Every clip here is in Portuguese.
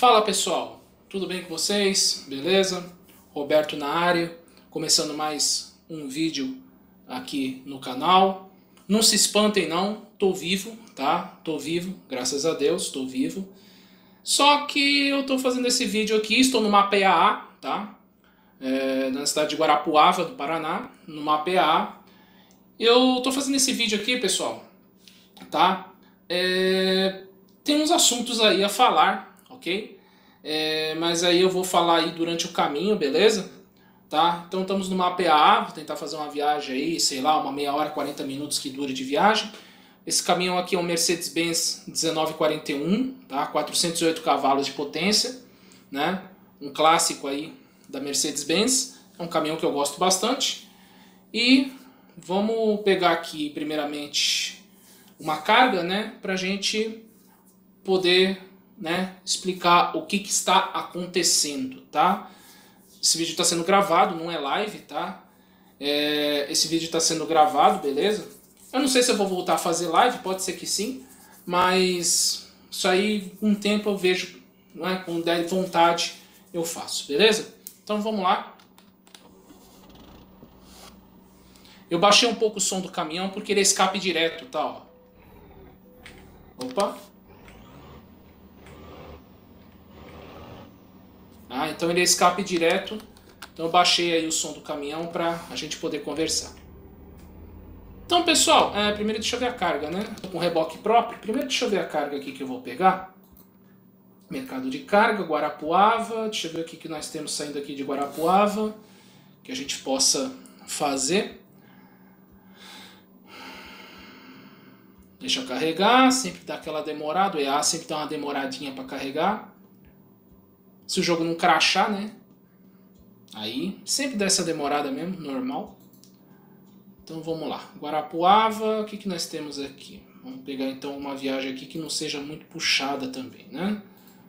Fala pessoal, tudo bem com vocês? Beleza? Roberto na área, começando mais um vídeo aqui no canal. Não se espantem não, tô vivo, tá? Tô vivo, graças a Deus, tô vivo. Só que eu tô fazendo esse vídeo aqui, estou no mapa EAA, tá? Na cidade de Guarapuava, do Paraná, no mapa EAA. Eu tô fazendo esse vídeo aqui, pessoal, tá? Tem uns assuntos aí a falar, ok? Mas aí eu vou falar aí durante o caminho, beleza? Tá? Então estamos no mapa EAA, vou tentar fazer uma viagem aí, sei lá, uma meia hora, 40 minutos que dure de viagem. Esse caminhão aqui é um Mercedes-Benz 1941, tá? 408 cavalos de potência, né? Um clássico aí da Mercedes-Benz, é um caminhão que eu gosto bastante. E vamos pegar aqui primeiramente uma carga, né, pra gente poder, né, explicar o que está acontecendo, tá? Esse vídeo está sendo gravado, não é live, tá? Esse vídeo está sendo gravado, beleza? Eu não sei se eu vou voltar a fazer live, pode ser que sim, mas isso aí, com o tempo eu vejo, não é? Com ideia e vontade eu faço, beleza? Então vamos lá. Eu baixei um pouco o som do caminhão porque ele é escape direto, tá? Ó. Opa! Então ele é escape direto, então eu baixei aí o som do caminhão para a gente poder conversar. Então pessoal, primeiro deixa eu ver a carga, né? Tô com reboque próprio, primeiro deixa eu ver a carga aqui que eu vou pegar. Mercado de carga, Guarapuava, deixa eu ver o que nós temos saindo aqui de Guarapuava, que a gente possa fazer. Deixa eu carregar, sempre dá aquela demorada, o EA sempre dá uma demoradinha para carregar. Se o jogo não crashar, né? Aí, sempre dá essa demorada mesmo, normal. Então vamos lá. Guarapuava, o que nós temos aqui? Vamos pegar então uma viagem aqui que não seja muito puxada também, né?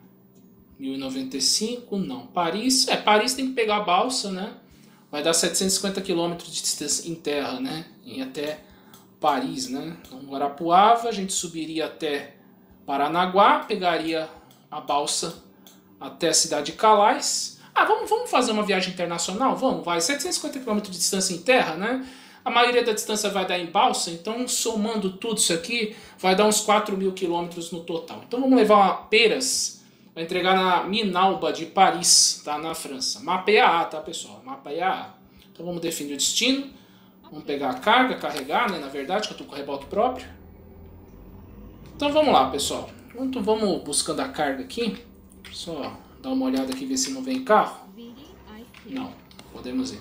1095, não. Paris, Paris tem que pegar a balsa, né? Vai dar 750 km de distância em terra, né? E até Paris, né? Então Guarapuava, a gente subiria até Paranaguá, pegaria a balsa até a cidade de Calais. Vamos fazer uma viagem internacional? Vamos, vai. 750 km de distância em terra, né? A maioria da distância vai dar em balsa, então somando tudo isso aqui, vai dar uns 4.000 km no total. Então vamos levar peras para entregar na Minalba de Paris, tá? Na França. Mapa EAA, tá, pessoal? Mapa EAA. Então vamos definir o destino. Vamos pegar a carga, carregar, né? Na verdade, que eu tô com reboque próprio. Então vamos lá, pessoal. Enquanto vamos buscando a carga aqui, só dar uma olhada aqui, ver se não vem carro. Não, podemos ir.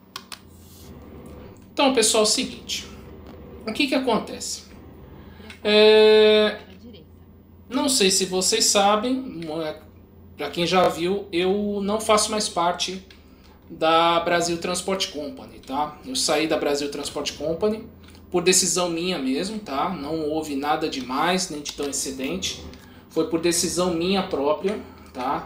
Então, pessoal, é o seguinte. O que acontece? Não sei se vocês sabem, para quem já viu, eu não faço mais parte da Brasil Transport Company, tá? Eu saí da Brasil Transport Company por decisão minha mesmo, tá? Não houve nada demais, nem de tão excedente. Foi por decisão minha própria, tá?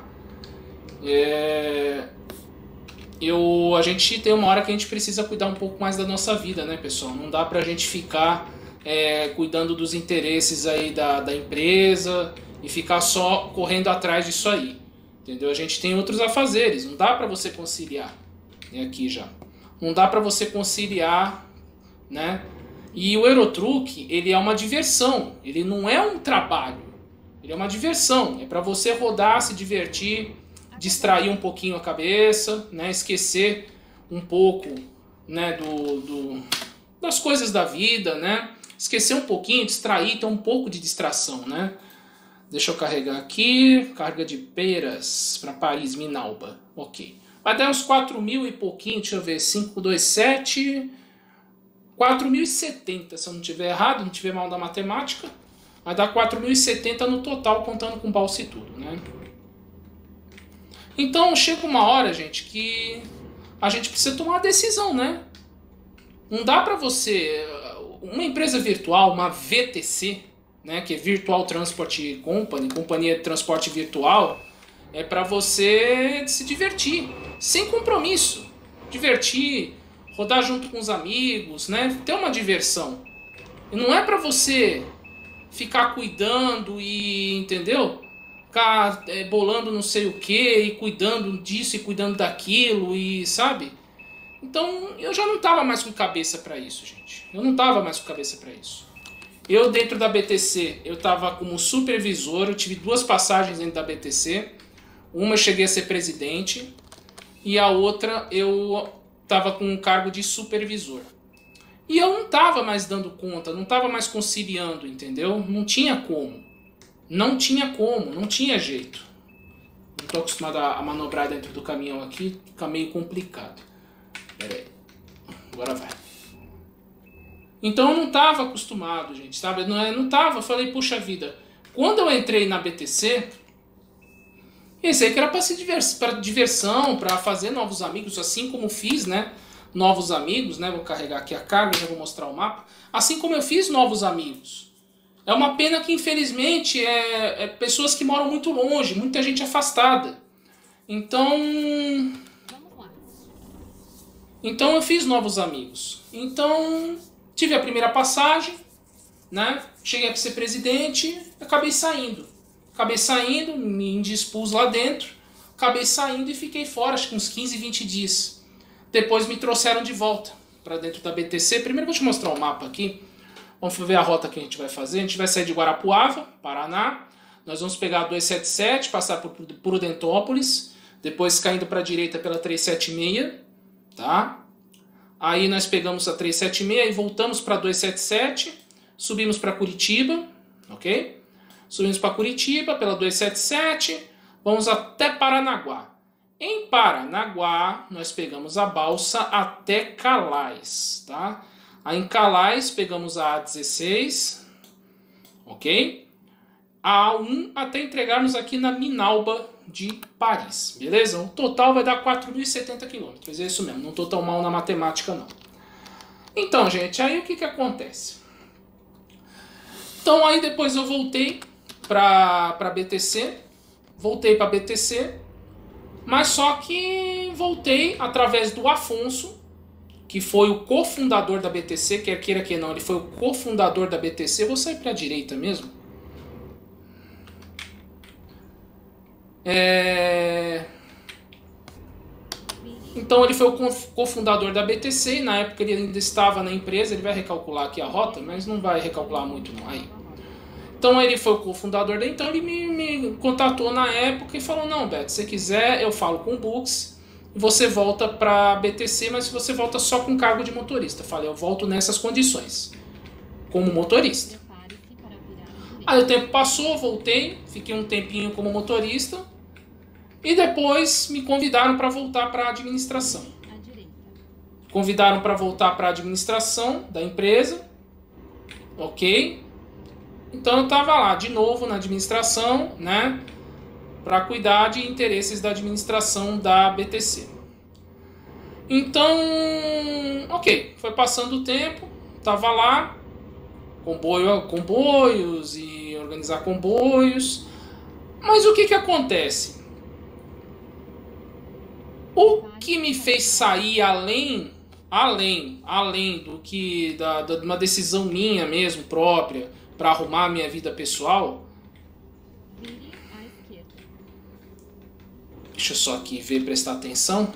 A gente tem uma hora que a gente precisa cuidar um pouco mais da nossa vida, né, pessoal? Não dá pra gente ficar cuidando dos interesses aí da empresa e ficar só correndo atrás disso aí, entendeu? A gente tem outros afazeres, não dá pra você conciliar. Aqui já. Não dá pra você conciliar, né? E o Eurotruck, ele é uma diversão, ele não é um trabalho. Ele é uma diversão, é pra você rodar, se divertir, distrair um pouquinho a cabeça, né, esquecer um pouco, né, das coisas da vida, né, esquecer um pouquinho, distrair, ter um pouco de distração, né. Deixa eu carregar aqui, carga de peras para Paris, Minalba, ok. Vai dar uns 4.000 e pouquinho, deixa eu ver, 527, 4.070, se eu não tiver errado, não tiver mal da matemática, vai dar 4.070 no total, contando com balsa e tudo, né. Então chega uma hora, gente, que a gente precisa tomar uma decisão, né? Não dá pra você... Uma empresa virtual, uma VTC, né, que é Virtual Transport Company, companhia de transporte virtual, é pra você se divertir, sem compromisso. Divertir, rodar junto com os amigos, né? Ter uma diversão. E não é pra você ficar cuidando e... Entendeu? ficar bolando não sei o que, e cuidando disso e cuidando daquilo, e sabe? Então eu já não tava mais com cabeça para isso, gente. Eu não tava mais com cabeça para isso. Eu dentro da BTC, eu tava como supervisor, eu tive 2 passagens dentro da BTC. Uma eu cheguei a ser presidente e a outra eu tava com um cargo de supervisor. E eu não tava mais dando conta, não tava mais conciliando, entendeu? Não tinha como. Não tinha como, não tinha jeito. Não tô acostumado a manobrar dentro do caminhão aqui, fica meio complicado. Pera aí. Agora vai. Então eu não estava acostumado, gente, sabe? Não tava. Eu falei, puxa vida. Quando eu entrei na BTC, pensei que era para diversão, para fazer novos amigos, assim como fiz, né? Novos amigos, né? Vou carregar aqui a carga, já vou mostrar o mapa. Assim como eu fiz novos amigos. É uma pena que, infelizmente, pessoas que moram muito longe, muita gente afastada. Então eu fiz novos amigos. Então tive a primeira passagem, né? Cheguei a ser presidente, acabei saindo. Me indispus lá dentro, acabei saindo e fiquei fora, acho que uns 15, 20 dias. Depois me trouxeram de volta para dentro da BTC. Primeiro vou te mostrar o mapa aqui. Vamos ver a rota que a gente vai fazer. A gente vai sair de Guarapuava, Paraná. Nós vamos pegar a 277, passar por Prudentópolis, depois caindo para a direita pela 376, tá? Aí nós pegamos a 376 e voltamos para 277, subimos para Curitiba, ok? Subimos para Curitiba pela 277, vamos até Paranaguá. Em Paranaguá, nós pegamos a balsa até Calais, tá? Aí em Calais, pegamos a A16, ok? A A1 até entregarmos aqui na Minalba de Paris, beleza? O total vai dar 4.070 km, é isso mesmo, não estou tão mal na matemática não. Então, gente, aí o que acontece? Então aí depois eu voltei para BTC, mas só que voltei através do Afonso, que foi o cofundador da BTC, quer queira que não, ele foi o cofundador da BTC. Vou sair para a direita mesmo. Então ele foi o cofundador da BTC, e na época ele ainda estava na empresa. Ele vai recalcular aqui a rota, mas não vai recalcular muito não. Aí. Então ele foi o cofundador, então ele me contatou na época e falou, não, Beto, se você quiser eu falo com o Bux, você volta para a BTC, mas você volta só com cargo de motorista. Eu falei, eu volto nessas condições, como motorista. Aí o tempo passou, voltei, fiquei um tempinho como motorista e depois me convidaram para voltar para a administração. Convidaram para voltar para a administração da empresa, ok? Então eu estava lá de novo na administração, né? Para cuidar de interesses da administração da BTC. Então, ok, foi passando o tempo, estava lá, comboios e organizar comboios, mas o que acontece? O que me fez sair além do que de uma decisão minha mesmo, própria, para arrumar a minha vida pessoal. Deixa eu só aqui ver, prestar atenção.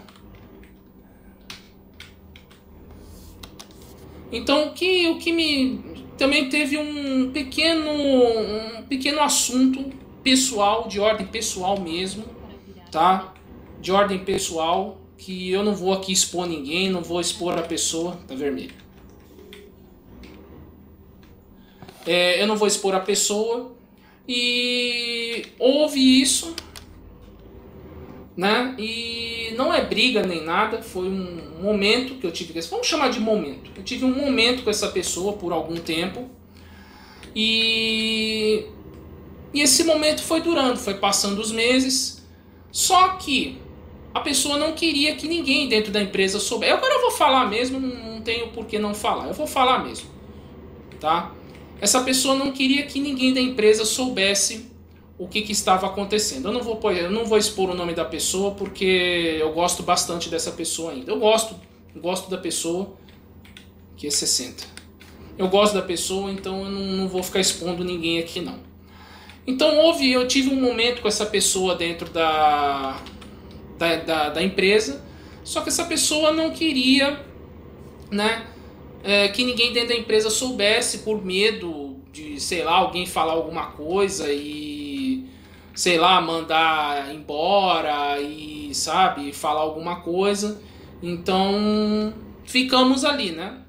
Então o que me também teve um pequeno assunto pessoal, de ordem pessoal mesmo, tá? De ordem pessoal, que eu não vou aqui expor ninguém, não vou expor a pessoa, tá vermelho. Eu não vou expor a pessoa e houve isso, né? E não é briga nem nada, foi um momento que eu tive, vamos chamar de momento. Eu tive um momento com essa pessoa por algum tempo e esse momento foi durando, foi passando os meses, só que a pessoa não queria que ninguém dentro da empresa soubesse. Agora eu vou falar mesmo, não tenho por que não falar, eu vou falar mesmo, tá? Essa pessoa não queria que ninguém da empresa soubesse o que estava acontecendo. Eu não vou expor o nome da pessoa porque eu gosto bastante dessa pessoa ainda. Eu gosto da pessoa, que é 60. Eu gosto da pessoa, então eu não vou ficar expondo ninguém aqui não. Então eu tive um momento com essa pessoa dentro da empresa, só que essa pessoa não queria, né, que ninguém dentro da empresa soubesse, por medo de, sei lá, alguém falar alguma coisa e, sei lá, mandar embora e, sabe, falar alguma coisa. Então ficamos ali, né?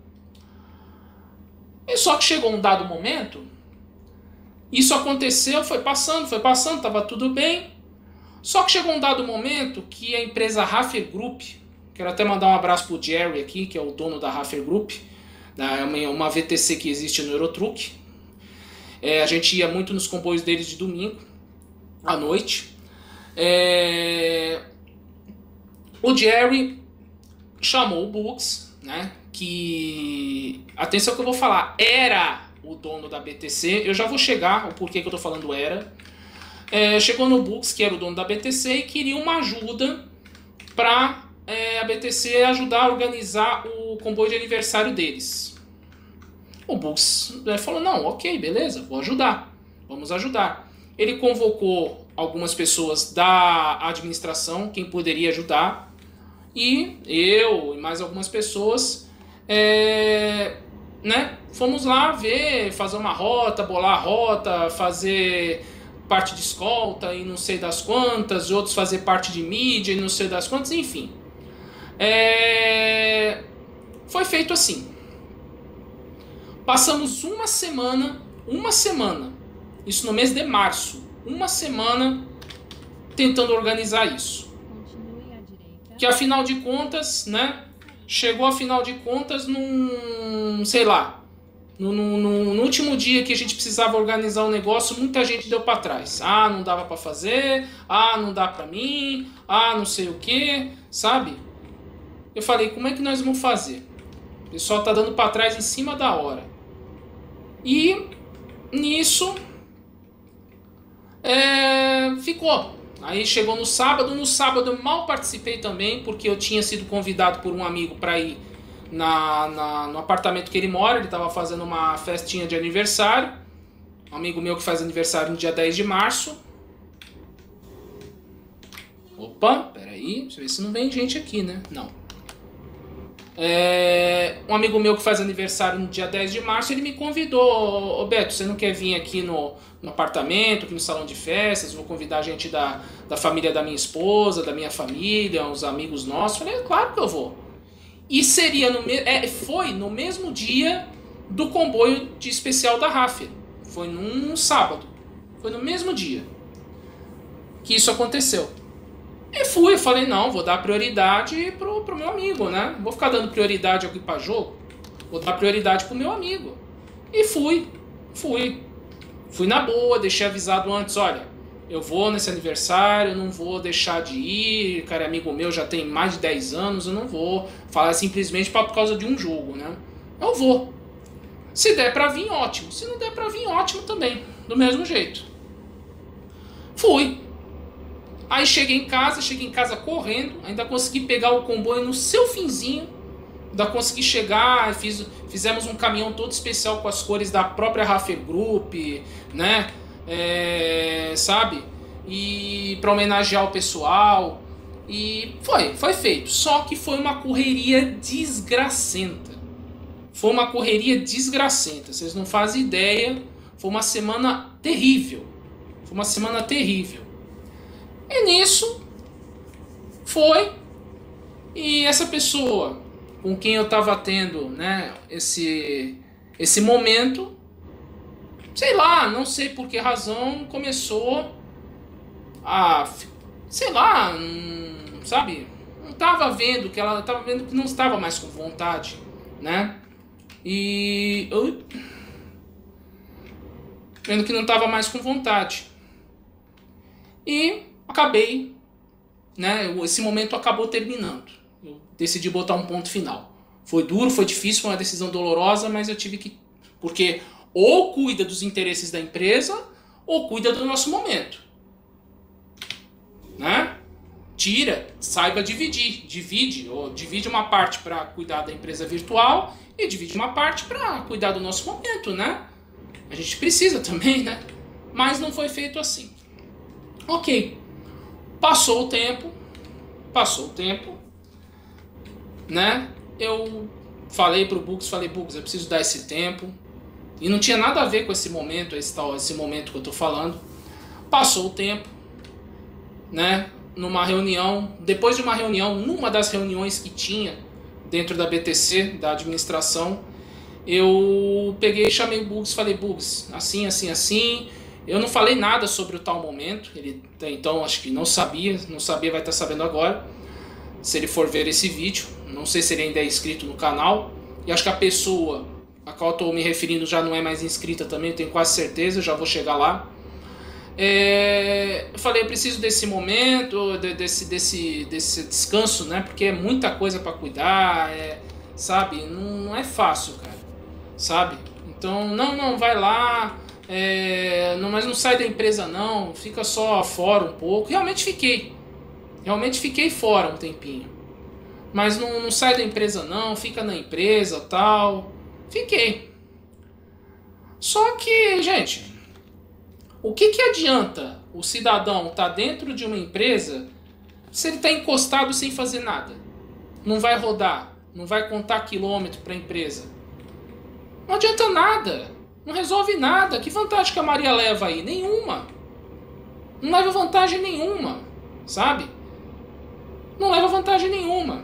E só que chegou um dado momento, isso aconteceu, foi passando, tava tudo bem. Só que chegou um dado momento que a empresa Raffer Group, quero até mandar um abraço pro Jerry aqui, que é o dono da Raffer Group, uma VTC que existe no Eurotruck. A gente ia muito nos comboios deles de domingo à noite. O Jerry chamou o Bux, né, que, atenção que eu vou falar, era o dono da BTC. Eu já vou chegar o porquê que eu tô falando era. Chegou no Bux, que era o dono da BTC, e queria uma ajuda para a BTC ajudar a organizar o comboio de aniversário deles. O Bux falou, não, ok, beleza, vou ajudar, vamos ajudar. Ele convocou algumas pessoas da administração, quem poderia ajudar, e eu e mais algumas pessoas, né, fomos lá ver, fazer uma rota, bolar a rota, fazer parte de escolta e não sei das quantas, e outros fazer parte de mídia e não sei das quantas, enfim. Foi feito assim. Passamos uma semana, isso no mês de março, uma semana tentando organizar isso. Que afinal de contas, né, chegou afinal de contas num, sei lá, no último dia que a gente precisava organizar o negócio, muita gente deu para trás. Ah, não dava para fazer, ah, não dá para mim, ah, não sei o que, sabe? Eu falei, como é que nós vamos fazer? O pessoal tá dando para trás em cima da hora. E nisso ficou. Aí chegou no sábado eu mal participei também, porque eu tinha sido convidado por um amigo para ir no apartamento que ele mora. Ele estava fazendo uma festinha de aniversário. Um amigo meu que faz aniversário no dia 10 de março. Opa, peraí, deixa eu ver se não vem gente aqui, né? Não. Um amigo meu que faz aniversário no dia 10 de março, ele me convidou, ô Beto, você não quer vir aqui no apartamento, aqui no salão de festas, vou convidar a gente da família da minha esposa, da minha família, uns amigos nossos. Eu falei, claro que eu vou. E seria foi no mesmo dia do comboio de especial da Raffer. Foi num sábado. Foi no mesmo dia que isso aconteceu. E fui, eu falei, não, vou dar prioridade pro meu amigo, né? Não vou ficar dando prioridade aqui pra jogo. Vou dar prioridade pro meu amigo. E fui. Fui na boa, deixei avisado antes, olha, eu vou nesse aniversário, não vou deixar de ir, cara, amigo meu, já tem mais de 10 anos, eu não vou falar simplesmente por causa de um jogo, né? Eu vou. Se der pra vir, ótimo. Se não der pra vir, ótimo também. Do mesmo jeito. Fui. Aí cheguei em casa correndo, ainda consegui pegar o comboio no seu finzinho, ainda consegui chegar, fizemos um caminhão todo especial com as cores da própria Raffer Group, né, sabe, e para homenagear o pessoal, e foi feito, só que foi uma correria desgracenta, vocês não fazem ideia, foi uma semana terrível, E nisso, e essa pessoa com quem eu estava tendo, né, esse momento, sei lá, não sei por que razão, começou a, sei lá, sabe, não estava vendo que ela estava vendo que não estava mais com vontade, né, e eu vendo que não estava mais com vontade, e acabei, né, esse momento acabou terminando. Eu decidi botar um ponto final. Foi duro, foi difícil, foi uma decisão dolorosa, mas eu tive que... Porque ou cuida dos interesses da empresa, ou cuida do nosso momento. Né? Saiba dividir. Divide uma parte para cuidar da empresa virtual e divide uma parte para cuidar do nosso momento, né? A gente precisa também, né? Mas não foi feito assim. Ok, passou o tempo, né? Eu falei pro Bugs, eu preciso dar esse tempo. E não tinha nada a ver com esse momento, esse momento que eu tô falando. Passou o tempo, né? Numa reunião, depois de uma reunião, numa das reuniões que tinha dentro da BTC, da administração, eu peguei e chamei o Bugs, falei, Bugs, assim, assim, assim. Eu não falei nada sobre o tal momento, ele então acho que não sabia, vai estar sabendo agora, se ele for ver esse vídeo. Não sei se ele ainda é inscrito no canal, e acho que a pessoa a qual eu estou me referindo já não é mais inscrita também, tenho quase certeza, já vou chegar lá. Eu falei, eu preciso desse momento, desse descanso, né? Porque é muita coisa para cuidar, sabe? Não é fácil, cara, sabe? Então, não, vai lá, mas não sai da empresa não, fica só fora um pouco. Realmente fiquei fora um tempinho, mas não sai da empresa não, fica na empresa, tal. Fiquei. Só que, gente, o que adianta o cidadão estar dentro de uma empresa se ele está encostado sem fazer nada? Não vai rodar, não vai contar quilômetro para a empresa. Não adianta nada, não resolve nada. Que vantagem que a Maria leva aí? Nenhuma. Não leva vantagem nenhuma, sabe? Não leva vantagem nenhuma.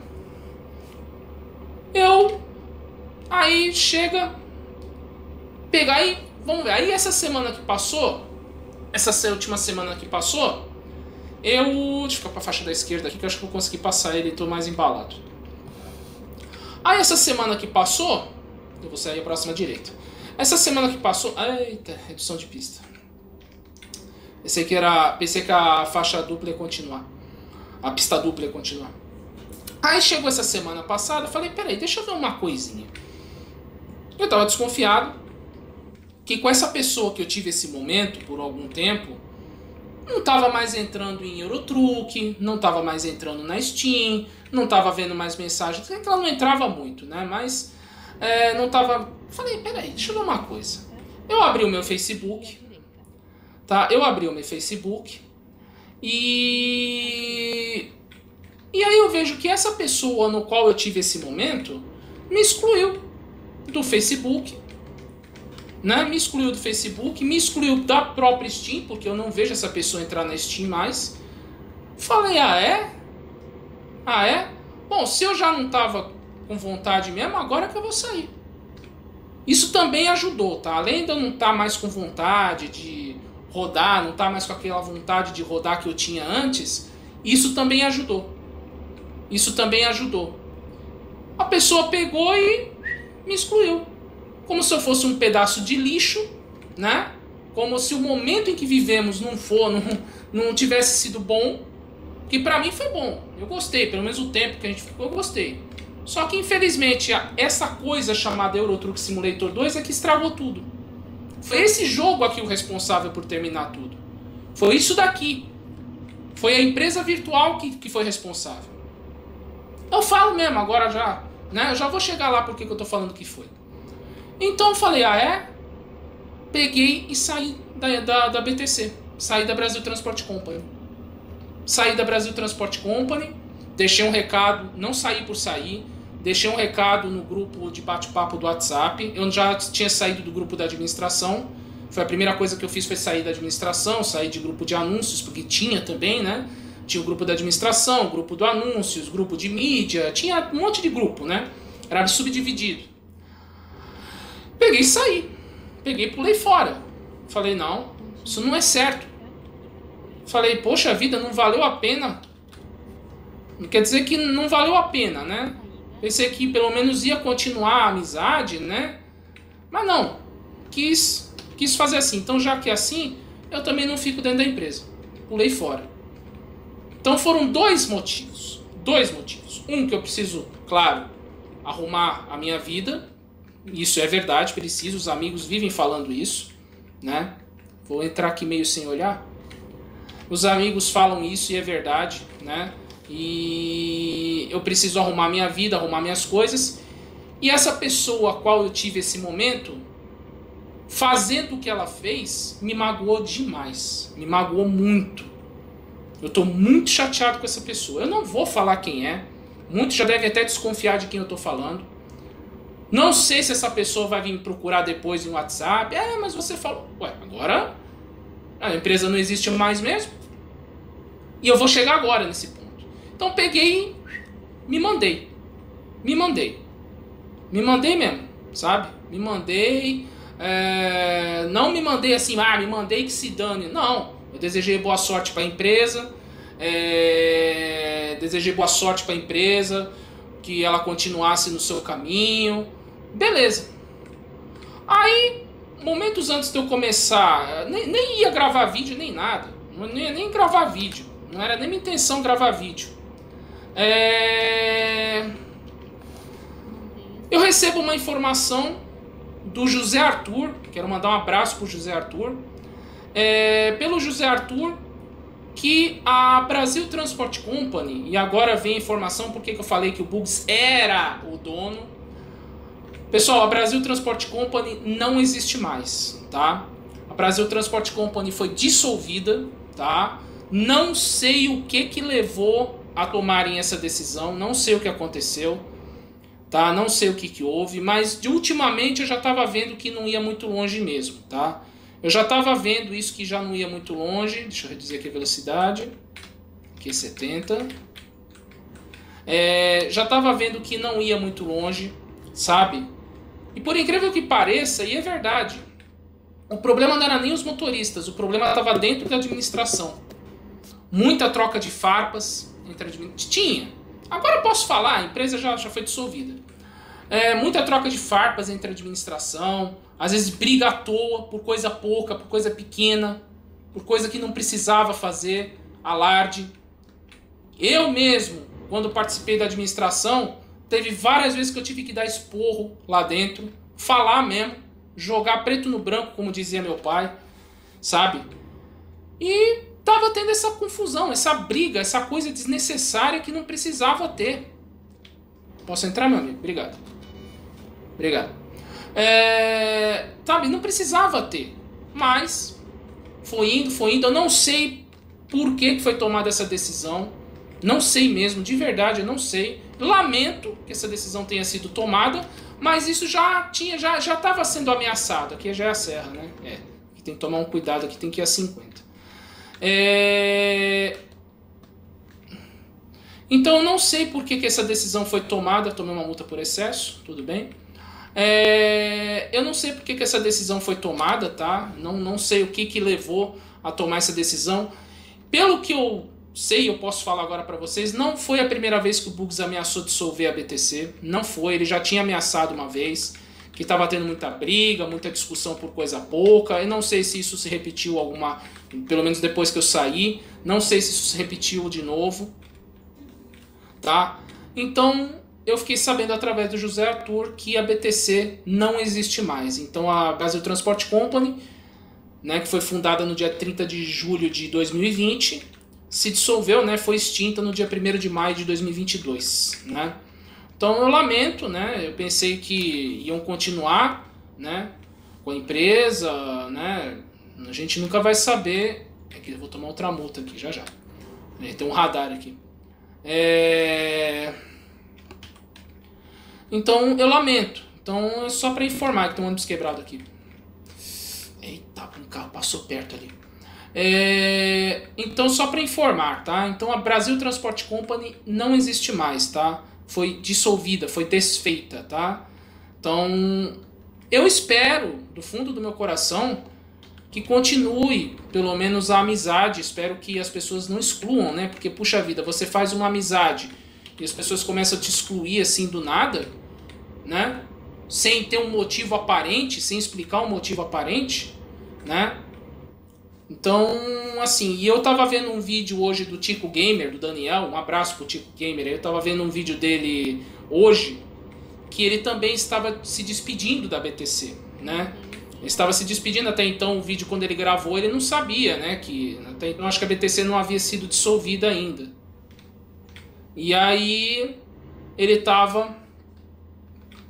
Aí chega, pegar aí, vamos ver, aí essa semana que passou, essa última semana que passou, deixa eu ficar pra faixa da esquerda aqui que eu acho que eu consegui passar ele e tô mais embalado. Aí essa semana que passou, eu vou sair a próxima direita. Essa semana que passou, eita, redução de pista. Pensei que a faixa dupla ia continuar, a pista dupla ia continuar. Aí chegou essa semana passada, eu falei, peraí, deixa eu ver uma coisinha. Eu estava desconfiado que com essa pessoa que eu tive esse momento por algum tempo, não estava mais entrando em Eurotruck, não estava mais entrando na Steam, não estava vendo mais mensagens, porque ela não entrava muito, né? Mas não estava... Falei, peraí, deixa eu ver uma coisa. Eu abri o meu Facebook, tá? E aí eu vejo que essa pessoa no qual eu tive esse momento me excluiu do Facebook, né? Me excluiu do Facebook, me excluiu da própria Steam, porque eu não vejo essa pessoa entrar na Steam mais. Falei, ah é? Bom, se eu já não estava com vontade mesmo, agora que eu vou sair. Isso também ajudou, tá? Além de eu não estar mais com vontade de rodar, não estar mais com aquela vontade de rodar que eu tinha antes, isso também ajudou. A pessoa pegou e me excluiu. Como se eu fosse um pedaço de lixo, né? Como se o momento em que vivemos não tivesse sido bom. Que pra mim foi bom. Eu gostei, pelo menos o tempo que a gente ficou, eu gostei. Só que infelizmente essa coisa chamada Euro Truck Simulator 2 é que estragou tudo. Foi esse jogo aqui o responsável por terminar tudo. Foi isso daqui. Foi a empresa virtual que foi responsável. Eu falo mesmo, agora já, né? Eu já vou chegar lá porque que eu tô falando que foi. Então eu falei, peguei e saí da BTC. Saí da Brasil Transport Company. Deixei um recado, não saí por sair. Deixei um recado no grupo de bate-papo do WhatsApp. Eu já tinha saído do grupo da administração. Foi a primeira coisa que eu fiz, foi sair da administração, sair de grupo de anúncios, porque tinha também, né? Tinha o grupo da administração, grupo do anúncios, grupo de mídia, tinha um monte de grupo, né? Era subdividido. Peguei e saí. Pulei fora. Falei, não, isso não é certo. Falei, poxa vida, não valeu a pena. Não quer dizer que não valeu a pena, né? Pensei que pelo menos ia continuar a amizade, né? Mas não. Quis fazer assim. Então, já que é assim, eu também não fico dentro da empresa. Pulei fora. Então foram dois motivos. Um, que eu preciso, claro, arrumar a minha vida. Isso é verdade, preciso. Os amigos vivem falando isso, né? Vou entrar aqui meio sem olhar. Os amigos falam isso e é verdade, né? E eu preciso arrumar minha vida, arrumar minhas coisas. E essa pessoa a qual eu tive esse momento fazendo o que ela fez, me magoou demais. Me magoou muito. Eu estou muito chateado com essa pessoa. Eu não vou falar quem é. Muitos já devem até desconfiar de quem eu estou falando. Não sei se essa pessoa vai vir me procurar depois em WhatsApp. Mas você falou... Ué, agora a empresa não existe mais mesmo. E eu vou chegar agora nesse ponto. Então peguei e me mandei. Me mandei mesmo, sabe? Me mandei... não me mandei assim, me mandei que se dane. Não, eu desejei boa sorte para a empresa. Desejei boa sorte para a empresa, que ela continuasse no seu caminho. Beleza. Aí, momentos antes de eu começar, nem ia gravar vídeo nem nada. Não ia nem gravar vídeo. Não era nem minha intenção gravar vídeo. Eu recebo uma informação do José Arthur. Quero mandar um abraço pro José Arthur. Pelo José Arthur, que a Brasil Transport Company, e agora vem a informação porque que eu falei que o Bugs era o dono. Pessoal, a Brasil Transport Company não existe mais, tá? A Brasil Transport Company foi dissolvida, tá? Não sei o que levou a tomarem essa decisão, não sei o que aconteceu, tá? Não sei o que houve, mas de ultimamente eu já estava vendo que não ia muito longe mesmo, tá? Eu já estava vendo isso que já não ia muito longe. Deixa eu reduzir aqui a velocidade. Aqui 70. Já estava vendo que não ia muito longe, sabe? E por incrível que pareça, e é verdade, o problema não era nem os motoristas, o problema estava dentro da administração. Muita troca de farpas entre administração. Tinha. Agora eu posso falar, a empresa já foi dissolvida. Muita troca de farpas entre a administração. Às vezes briga à toa, por coisa pouca, por coisa pequena, por coisa que não precisava fazer, alarde. Eu mesmo, quando participei da administração, teve várias vezes que eu tive que dar esporro lá dentro, falar mesmo, jogar preto no branco, como dizia meu pai, sabe? E tava tendo essa confusão, essa briga, essa coisa desnecessária que não precisava ter. Posso entrar, meu amigo? Obrigado. Obrigado. Sabe, não precisava ter, mas foi indo. Eu não sei por que foi tomada essa decisão, não sei mesmo, de verdade eu não sei. Lamento que essa decisão tenha sido tomada, mas isso já estava sendo ameaçado. Aqui já é a serra, né? Tem que tomar um cuidado aqui, tem que ir a 50. Então eu não sei por que essa decisão foi tomada. Tomei uma multa por excesso, tudo bem. Eu não sei por que essa decisão foi tomada, tá? Não sei o que levou a tomar essa decisão. Pelo que eu sei, eu posso falar agora para vocês, não foi a primeira vez que o Bugs ameaçou dissolver a BTC. Não foi, ele já tinha ameaçado uma vez, que estava tendo muita briga, muita discussão por coisa pouca. Eu não sei se isso se repetiu pelo menos depois que eu saí. Não sei se isso se repetiu de novo, tá? Então eu fiquei sabendo através do José Arthur que a BTC não existe mais. Então a Brasil Transport Company, né, que foi fundada no dia 30 de julho de 2020, se dissolveu, né, foi extinta no dia 1º de maio de 2022. Né? Então eu lamento, né, eu pensei que iam continuar, né, com a empresa, né, a gente nunca vai saber. Aqui, eu vou tomar outra multa aqui já. Tem um radar aqui. Então eu lamento. Então é só para informar que tem um ônibus quebrado aqui. Eita, um carro passou perto ali. Então só para informar, tá? Então a Brasil Transport Company não existe mais, tá? Foi dissolvida, foi desfeita, tá? Então eu espero do fundo do meu coração que continue pelo menos a amizade. Espero que as pessoas não excluam, né? Porque puxa vida, você faz uma amizade e as pessoas começam a te excluir assim do nada, né? Sem ter um motivo aparente, sem explicar um motivo aparente, né? Então, assim, e eu tava vendo um vídeo hoje do Tico Gamer, do Daniel, um abraço pro Tico Gamer, eu tava vendo um vídeo dele hoje, que ele também estava se despedindo da BTC, né? Ele estava se despedindo. Até então, o vídeo quando ele gravou, ele não sabia, né? Que até então acho que a BTC não havia sido dissolvida ainda. E aí ele estava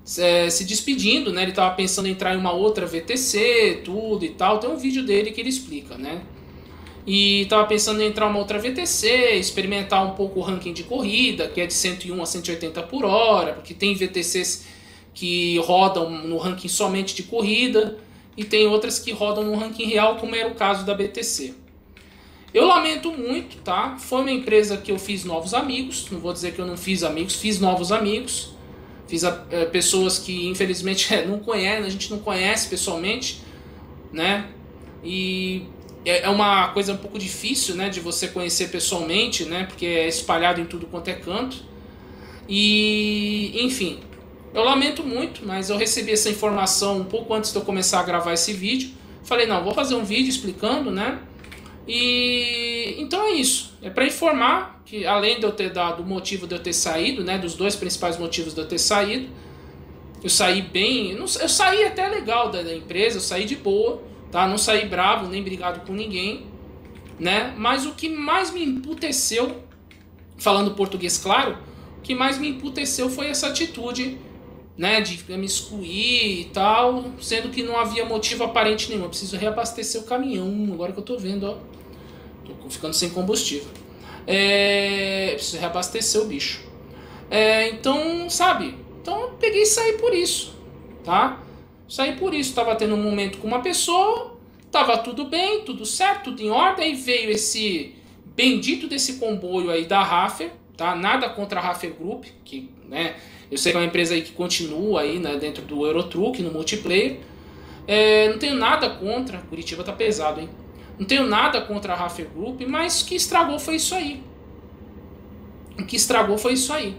se despedindo, né? Ele estava pensando em entrar em uma outra VTC, tudo e tal. Tem um vídeo dele que ele explica, né? E estava pensando em entrar em uma outra VTC, experimentar um pouco o ranking de corrida, que é de 101 a 180 por hora, porque tem VTCs que rodam no ranking somente de corrida e tem outras que rodam no ranking real, como era o caso da BTC. Eu lamento muito, tá? Foi uma empresa que eu fiz novos amigos, não vou dizer que eu não fiz amigos, fiz novos amigos. Fiz pessoas que infelizmente não conhecem, a gente não conhece pessoalmente, né? E é uma coisa um pouco difícil, né, de você conhecer pessoalmente, né? Porque é espalhado em tudo quanto é canto. E, enfim, eu lamento muito, mas eu recebi essa informação um pouco antes de eu começar a gravar esse vídeo. Falei, não, vou fazer um vídeo explicando, né? E então é isso. É para informar que, além de eu ter dado o motivo de eu ter saído, né, dos dois principais motivos de eu ter saído, eu saí bem, eu saí até legal da empresa, eu saí de boa, tá? Não saí bravo, nem brigado com ninguém, né? Mas o que mais me emputeceu, falando português claro, o que mais me emputeceu foi essa atitude, né, de me excluir e tal, sendo que não havia motivo aparente nenhum. Eu preciso reabastecer o caminhão, agora que eu tô vendo, ó. Tô ficando sem combustível. Preciso reabastecer o bicho. Então, sabe? Então eu peguei e saí por isso, tá? Saí por isso. Tava tendo um momento com uma pessoa, tava tudo bem, tudo certo, tudo em ordem. Aí veio esse bendito desse comboio aí da Raffer, tá? Nada contra a Raffer Group, que, né, eu sei que é uma empresa aí que continua aí, né, dentro do Eurotruck, no multiplayer. Não tenho nada contra. Curitiba tá pesado, hein? Não tenho nada contra a Raffer Group, mas o que estragou foi isso aí. O que estragou foi isso aí.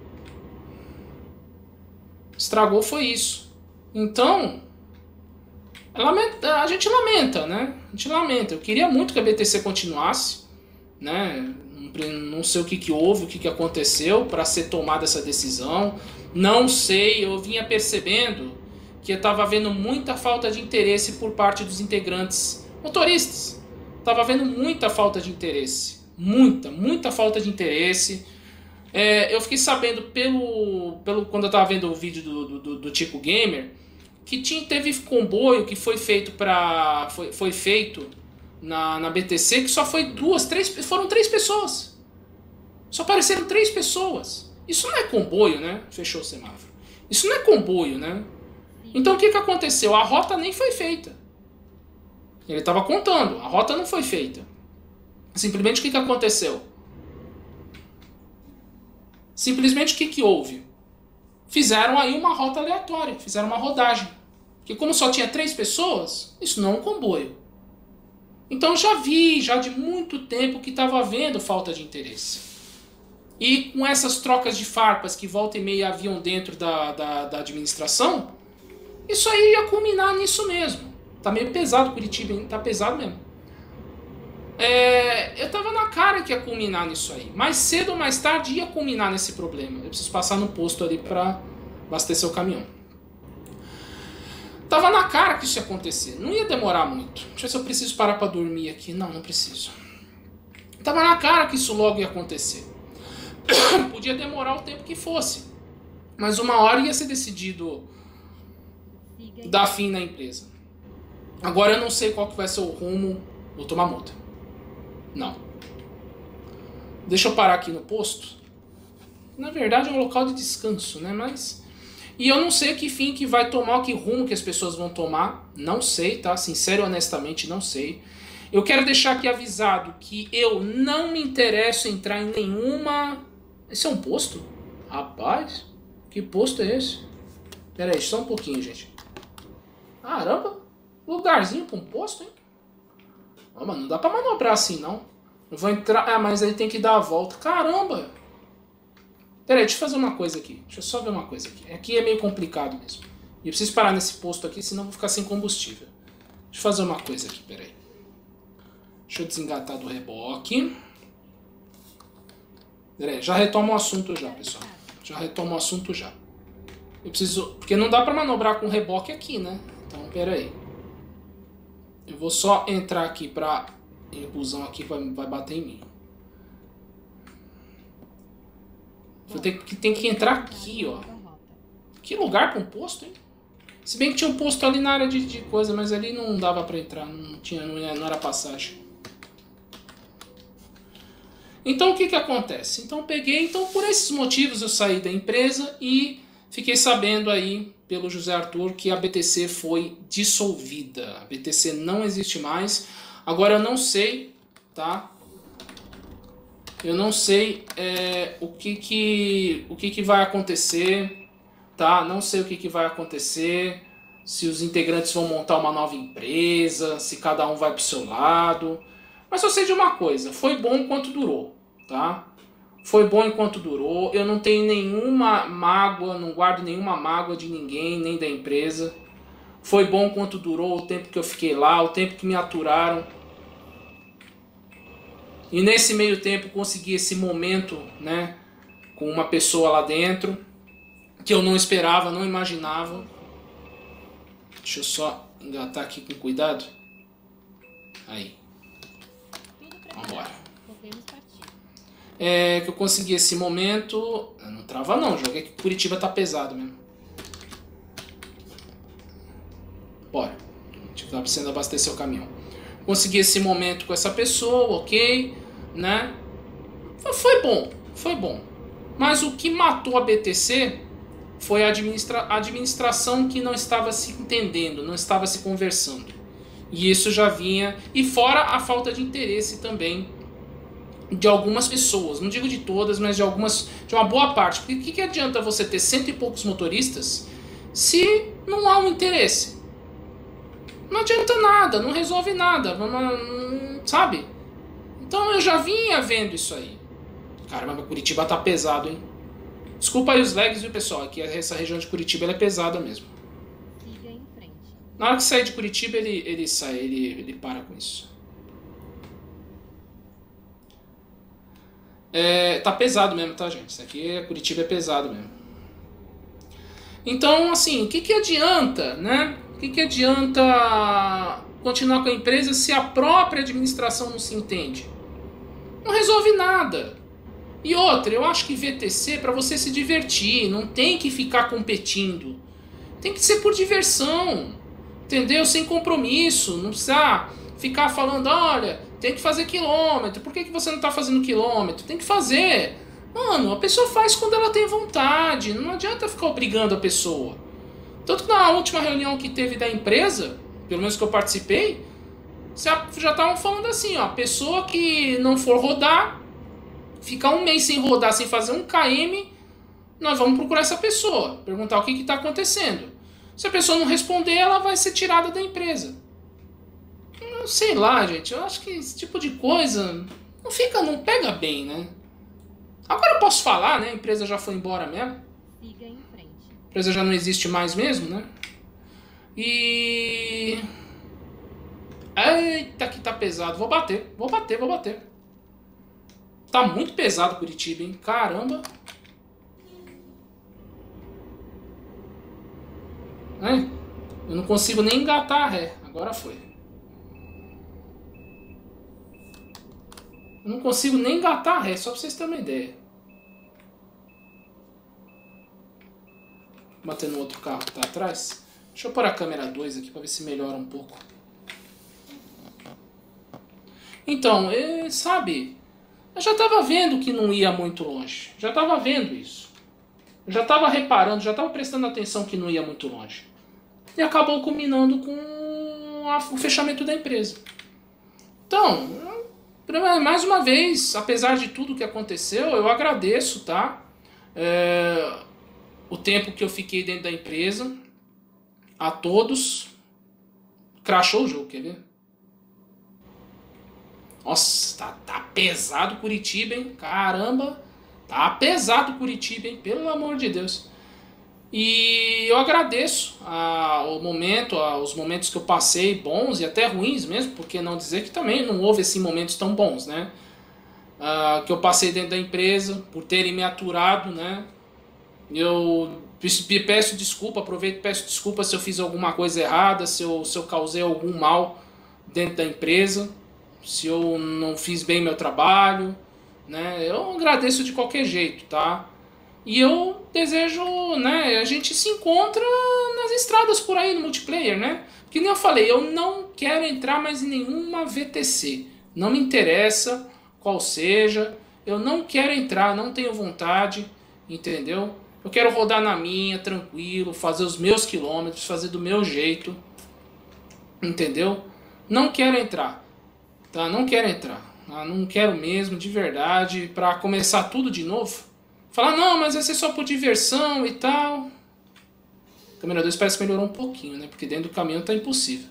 Estragou foi isso. Então, a gente lamenta, né? A gente lamenta. Eu queria muito que a BTC continuasse, né? Não sei o que houve, o que aconteceu para ser tomada essa decisão. Não sei, eu vinha percebendo que estava havendo muita falta de interesse por parte dos integrantes motoristas. Estava havendo muita falta de interesse. Muita falta de interesse. Eu fiquei sabendo quando eu estava vendo o vídeo do Tico Gamer, que teve comboio que foi feito na BTC, que só foi foram 3 pessoas. Só apareceram 3 pessoas. Isso não é comboio, né? Fechou o semáforo. Isso não é comboio, né? Então o que aconteceu? A rota nem foi feita. Ele estava contando, a rota não foi feita. Simplesmente o que aconteceu? Simplesmente o que houve? Fizeram aí uma rota aleatória, fizeram uma rodagem. Porque como só tinha 3 pessoas, isso não é um comboio. Então já de muito tempo que estava havendo falta de interesse. E com essas trocas de farpas que volta e meia haviam dentro da administração, isso aí ia culminar nisso mesmo. Tá meio pesado Curitiba, hein? Tá pesado mesmo. Eu tava na cara que ia culminar nisso aí. Mais cedo ou mais tarde ia culminar nesse problema. Eu preciso passar no posto ali pra abastecer o caminhão. Tava na cara que isso ia acontecer. Não ia demorar muito. Deixa eu ver se eu preciso parar pra dormir aqui. Não preciso. Tava na cara que isso logo ia acontecer. Podia demorar o tempo que fosse. Mas uma hora ia ser decidido dar fim na empresa. Agora eu não sei qual que vai ser o rumo. Vou tomar multa. Não. Deixa eu parar aqui no posto. Na verdade é um local de descanso, né? Mas... E eu não sei que fim que vai tomar, que rumo que as pessoas vão tomar. Não sei, tá? Sincero e honestamente, não sei. Eu quero deixar aqui avisado que eu não me interesso em entrar em nenhuma... Esse é um posto? Rapaz, que posto é esse? Pera aí, só um pouquinho, gente. Caramba, lugarzinho pra um posto, hein? Oh, mano, não dá pra manobrar assim, não. Eu vou entrar... mas aí tem que dar a volta. Caramba! Pera aí, deixa eu fazer uma coisa aqui. Deixa eu só ver uma coisa aqui. Aqui é meio complicado mesmo. E eu preciso parar nesse posto aqui, senão eu vou ficar sem combustível. Deixa eu fazer uma coisa aqui, pera aí. Deixa eu desengatar do reboque. Pera aí, já retomo o assunto já, pessoal. Já retomo o assunto já. Eu preciso... Porque não dá pra manobrar com reboque aqui, né? Então, pera aí. Eu vou só entrar aqui pra... O busão aqui vai bater em mim. Tem que entrar aqui, ó. Que lugar para um posto, hein? Se bem que tinha um posto ali na área de coisa, mas ali não dava para entrar, não era passagem. Então o que acontece? Então por esses motivos eu saí da empresa e fiquei sabendo aí pelo José Arthur que a BTC foi dissolvida. A BTC não existe mais. Agora eu não sei, tá? Eu não sei o que vai acontecer, tá? Não sei o que vai acontecer, se os integrantes vão montar uma nova empresa, se cada um vai pro seu lado. Mas eu sei de uma coisa, foi bom enquanto durou, tá? Foi bom enquanto durou, eu não tenho nenhuma mágoa, não guardo nenhuma mágoa de ninguém, nem da empresa. Foi bom enquanto durou, o tempo que eu fiquei lá, o tempo que me aturaram. E nesse meio tempo consegui esse momento, né, com uma pessoa lá dentro, que eu não esperava, não imaginava. Deixa eu só engatar aqui com cuidado. Aí. Vambora. Que eu consegui esse momento. Não trava não, joguei que Curitiba tá pesado mesmo. Bora. A gente tá precisando abastecer o caminhão. Consegui esse momento com essa pessoa, ok, né? Foi bom, foi bom. Mas o que matou a BTC foi a administração que não estava se entendendo, não estava se conversando. E isso já vinha... E fora a falta de interesse também de algumas pessoas. Não digo de todas, mas de uma boa parte. Porque o que adianta você ter 100 e poucos motoristas se não há um interesse? Não adianta nada, não resolve nada, sabe? Então eu já vinha vendo isso aí. Caramba, Curitiba tá pesado, hein? Desculpa aí os lags, viu, pessoal? Aqui essa região de Curitiba ela é pesada mesmo. Siga em frente. Na hora que sair de Curitiba, ele sai, ele para com isso. Tá pesado mesmo, tá, gente? Isso aqui, Curitiba é pesado mesmo. Então, assim, o que adianta, né? O que adianta continuar com a empresa se a própria administração não se entende? Não resolve nada. E outra, eu acho que VTC é para você se divertir, não tem que ficar competindo. Tem que ser por diversão, entendeu? Sem compromisso, não precisa ficar falando, olha, tem que fazer quilômetro, por que você não está fazendo quilômetro? Tem que fazer. Mano, a pessoa faz quando ela tem vontade, não adianta ficar obrigando a pessoa. Tanto que na última reunião que teve da empresa, pelo menos que eu participei, já estavam falando assim, ó, a pessoa que não for rodar, ficar um mês sem rodar, sem fazer um km, nós vamos procurar essa pessoa, perguntar o que está acontecendo. Se a pessoa não responder, ela vai ser tirada da empresa. Não sei lá, gente, eu acho que esse tipo de coisa não pega bem, né? Agora eu posso falar, né? A empresa já foi embora mesmo. Siga em frente. A empresa já não existe mais mesmo, né? E... Eita, que tá pesado. Vou bater. Tá muito pesado Curitiba, hein? Caramba. Eu não consigo nem engatar a ré. Agora foi. Eu não consigo nem engatar a ré, só pra vocês terem uma ideia. Bater no outro carro que tá atrás. Deixa eu pôr a câmera 2 aqui pra ver se melhora um pouco. Então, sabe... Eu já estava vendo que não ia muito longe. Já estava vendo isso. Eu já estava reparando, já estava prestando atenção que não ia muito longe. E acabou culminando com o fechamento da empresa. Então, mais uma vez, apesar de tudo que aconteceu, eu agradeço, tá? O tempo que eu fiquei dentro da empresa. A todos. Crashou o jogo, quer ver? Nossa, tá pesado Curitiba, hein? Caramba, tá pesado Curitiba, hein? Pelo amor de Deus. E eu agradeço os momentos que eu passei, bons e até ruins mesmo, porque não dizer que também não houve assim, momentos tão bons, né? Que eu passei dentro da empresa, por terem me aturado, né? Eu peço desculpa, aproveito e peço desculpa se eu fiz alguma coisa errada, se eu causei algum mal dentro da empresa. Se eu não fiz bem meu trabalho, né? Eu agradeço de qualquer jeito, tá? E eu desejo, né, a gente se encontra nas estradas por aí no multiplayer, né? Que nem eu falei, eu não quero entrar mais em nenhuma VTC. Não me interessa qual seja, eu não quero entrar, não tenho vontade, entendeu? Eu quero rodar na minha, tranquilo, fazer os meus quilômetros, fazer do meu jeito, entendeu? Não quero entrar, tá? Não quero entrar, tá? Não quero mesmo, de verdade, pra começar tudo de novo. Falar, não, mas vai ser só por diversão e tal. O câmera 2 parece que melhorou um pouquinho, né? Porque dentro do caminhão tá impossível.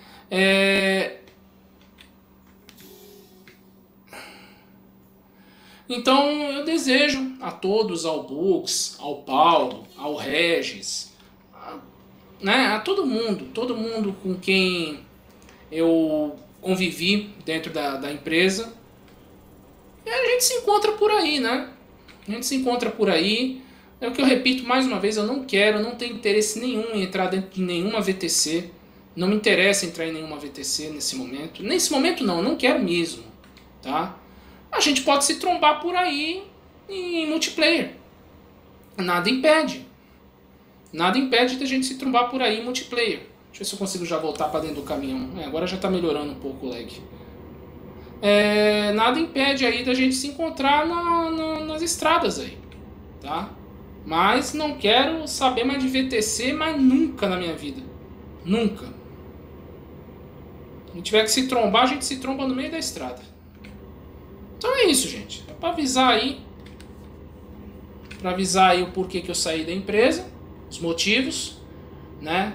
Então eu desejo a todos, ao Bugs, ao Paulo, ao Regis, né? A todo mundo com quem eu convivi dentro da empresa. E a gente se encontra por aí, né? A gente se encontra por aí. É o que eu repito mais uma vez, eu não tenho interesse nenhum em entrar dentro de nenhuma VTC. Não me interessa entrar em nenhuma VTC nesse momento. Nesse momento não, eu não quero mesmo, tá? A gente pode se trombar por aí em multiplayer. Nada impede. Nada impede de a gente se trombar por aí em multiplayer. Deixa eu ver se eu consigo já voltar para dentro do caminhão. Agora já está melhorando um pouco o lag. Nada impede aí da gente se encontrar nas estradas aí, tá? Mas não quero saber mais de VTC, mas nunca na minha vida. Nunca. Se tiver que se trombar, a gente se tromba no meio da estrada. Então é isso, gente. É para avisar aí. Para avisar aí o porquê que eu saí da empresa. Os motivos, né?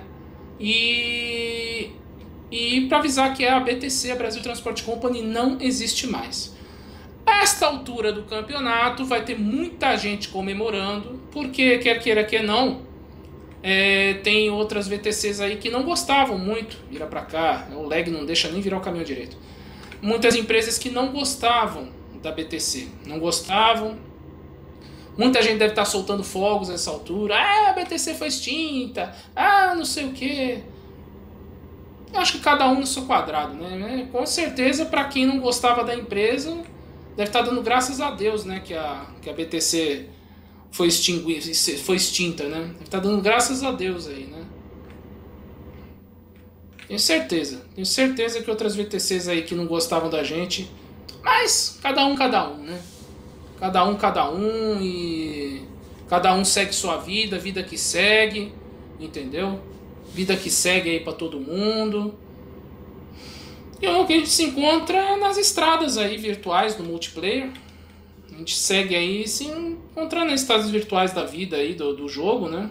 E para avisar que a BTC, a Brasil Transport Company, não existe mais. A esta altura do campeonato vai ter muita gente comemorando, porque quer queira que não, tem outras VTCs aí que não gostavam muito. Vira pra cá, o lag não deixa nem virar o caminho direito. Muitas empresas que não gostavam da BTC, não gostavam. Muita gente deve estar soltando fogos nessa altura. Ah, a BTC foi extinta. Ah, não sei o que. Eu acho que cada um no seu quadrado, né? Com certeza, para quem não gostava da empresa, deve estar dando graças a Deus, né? Que a BTC foi extinta, né? Deve estar dando graças a Deus aí, né? Tenho certeza que outras VTCs aí que não gostavam da gente. Mas cada um, né? Cada um e cada um segue sua vida, vida que segue, entendeu? Vida que segue aí pra todo mundo. E o que a gente se encontra nas estradas aí virtuais do multiplayer. A gente segue aí se encontrando nas estradas virtuais da vida aí do jogo, né?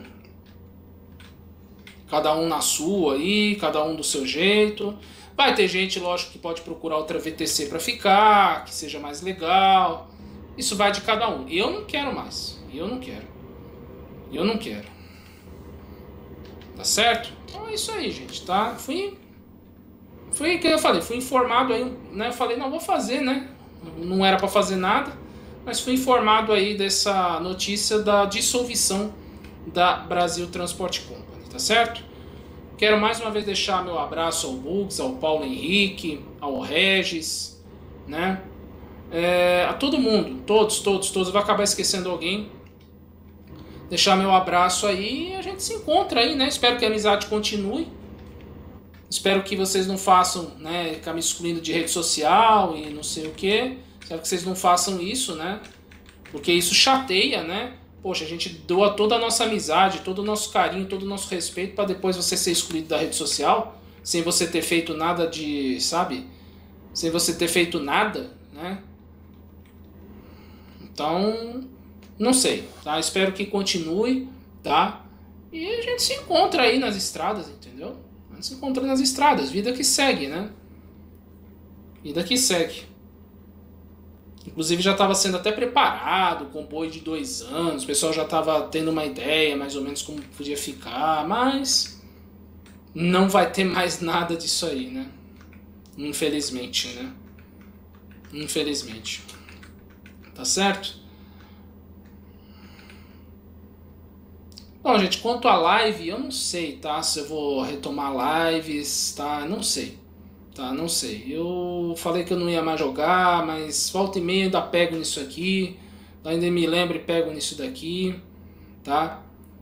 Cada um na sua aí, cada um do seu jeito. Vai ter gente, lógico, que pode procurar outra VTC pra ficar, que seja mais legal. Isso vai de cada um. Eu não quero mais. Eu não quero. Tá certo? Então é isso aí, gente, tá? Fui que eu falei, fui informado aí, né? Eu falei, não, vou fazer, né? Não era pra fazer nada, mas fui informado aí dessa notícia da dissolução da Brasil Transport Company, tá certo? Quero mais uma vez deixar meu abraço ao Bugs, ao Paulo Henrique, ao Regis, né? A todo mundo, todos, eu vou acabar esquecendo alguém. Deixar meu abraço aí e a gente se encontra aí, né? Espero que a amizade continue. Espero que vocês não façam, né? Ficar me excluindo de rede social e não sei o que. Espero que vocês não façam isso, né? Porque isso chateia, né? Poxa, a gente doa toda a nossa amizade, todo o nosso carinho, todo o nosso respeito para depois você ser excluído da rede social sem você ter feito nada de, sabe? Sem você ter feito nada, né? Então, não sei, tá? Espero que continue, tá? E a gente se encontra aí nas estradas, entendeu? A gente se encontra nas estradas, vida que segue, né? Vida que segue. Inclusive já estava sendo até preparado, o comboio de 2 anos, o pessoal já estava tendo uma ideia mais ou menos como podia ficar, mas não vai ter mais nada disso aí, né? Infelizmente, né? Infelizmente. Tá certo? Bom, gente, quanto a live, eu não sei, tá? Se eu vou retomar lives, tá? Não sei. Tá, não sei. Eu falei que eu não ia mais jogar, mas volta e meia ainda pego nisso aqui. Ainda me lembro e pego nisso daqui. tá?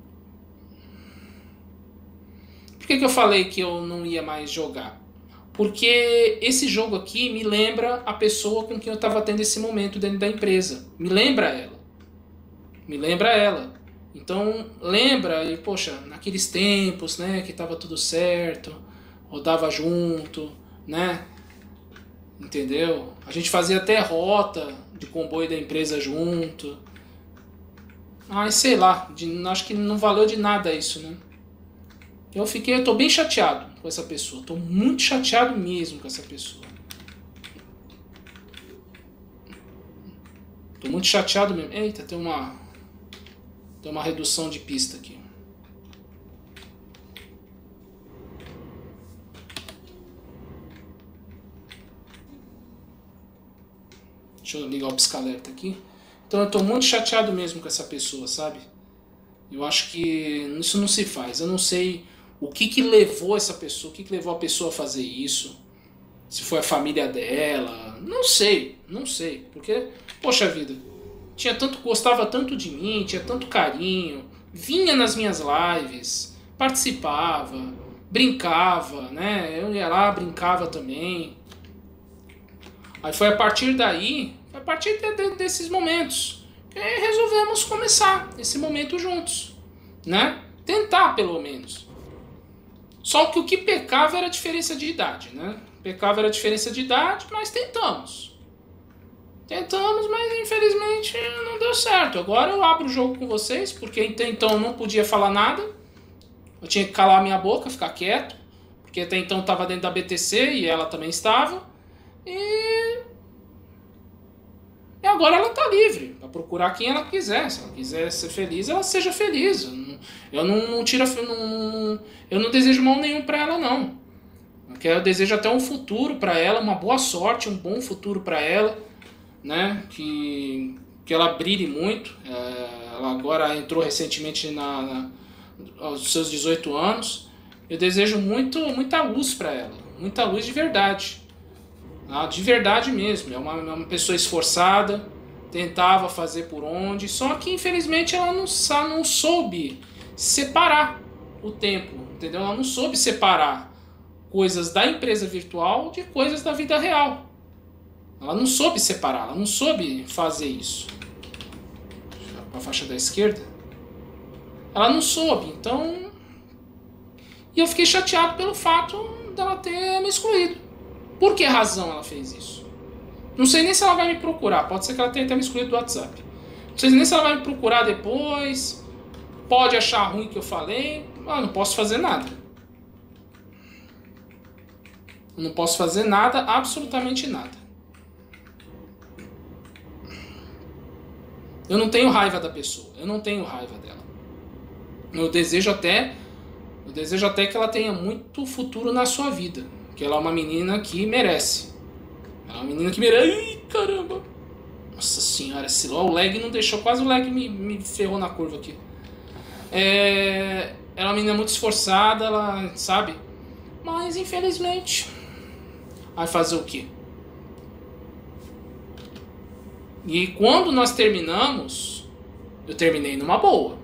Por que eu falei que eu não ia mais jogar? Porque esse jogo aqui me lembra a pessoa com quem eu estava tendo esse momento dentro da empresa. Me lembra ela. Me lembra ela. Então, lembra, e poxa, naqueles tempos, né, que estava tudo certo, rodava junto, né? Entendeu? A gente fazia até rota de comboio da empresa junto. Mas sei lá, acho que não valeu de nada isso, né? Eu tô bem chateado com essa pessoa. Tô muito chateado mesmo com essa pessoa. Tô muito chateado mesmo. Eita, tem uma redução de pista aqui. Deixa eu ligar o pisca-alerta aqui. Então eu tô muito chateado mesmo com essa pessoa, sabe? Eu acho que isso não se faz. Eu não sei o que levou essa pessoa, o que levou a pessoa a fazer isso. Se foi a família dela. Não sei. Porque, poxa vida, gostava tanto de mim, tinha tanto carinho, vinha nas minhas lives, participava, brincava, né? Eu ia lá, brincava também. Aí foi a partir desses momentos que resolvemos começar esse momento juntos, né? Tentar pelo menos. Só que o que pecava era a diferença de idade, né? Pecava era a diferença de idade, mas tentamos. Tentamos, mas infelizmente não deu certo. Agora eu abro o jogo com vocês, porque até então eu não podia falar nada. Eu tinha que calar minha boca, ficar quieto, porque até então eu estava dentro da BTC e ela também estava. E agora ela está livre para procurar quem ela quiser. Se ela quiser ser feliz, ela seja feliz. Eu não desejo mal nenhum para ela, não. Eu desejo até um futuro para ela, uma boa sorte, um bom futuro para ela, né? Que ela brilhe muito. Ela agora entrou recentemente aos seus 18 anos. Eu desejo muita luz para ela, muita luz de verdade. De verdade mesmo. É uma pessoa esforçada, tentava fazer por onde, só que infelizmente ela não soube separar o tempo, entendeu? Ela não soube separar coisas da empresa virtual de coisas da vida real. Ela não soube separar, ela não soube fazer isso. A faixa da esquerda. Ela não soube, então... E eu fiquei chateado pelo fato dela ter me excluído. Por que razão ela fez isso? Não sei nem se ela vai me procurar. Pode ser que ela tenha até me excluído do WhatsApp. Não sei nem se ela vai me procurar depois. Pode achar ruim que eu falei. Eu não posso fazer nada. Eu não posso fazer nada, absolutamente nada. Eu não tenho raiva da pessoa. Eu não tenho raiva dela. Eu desejo até que ela tenha muito futuro na sua vida. Que ela é uma menina que merece. Ela é uma menina que merece. Ai, caramba! Nossa senhora, o lag não deixou. Quase o lag me ferrou na curva aqui. Ela é uma menina muito esforçada, ela sabe? Mas infelizmente vai fazer o quê? E quando nós terminamos, eu terminei numa boa.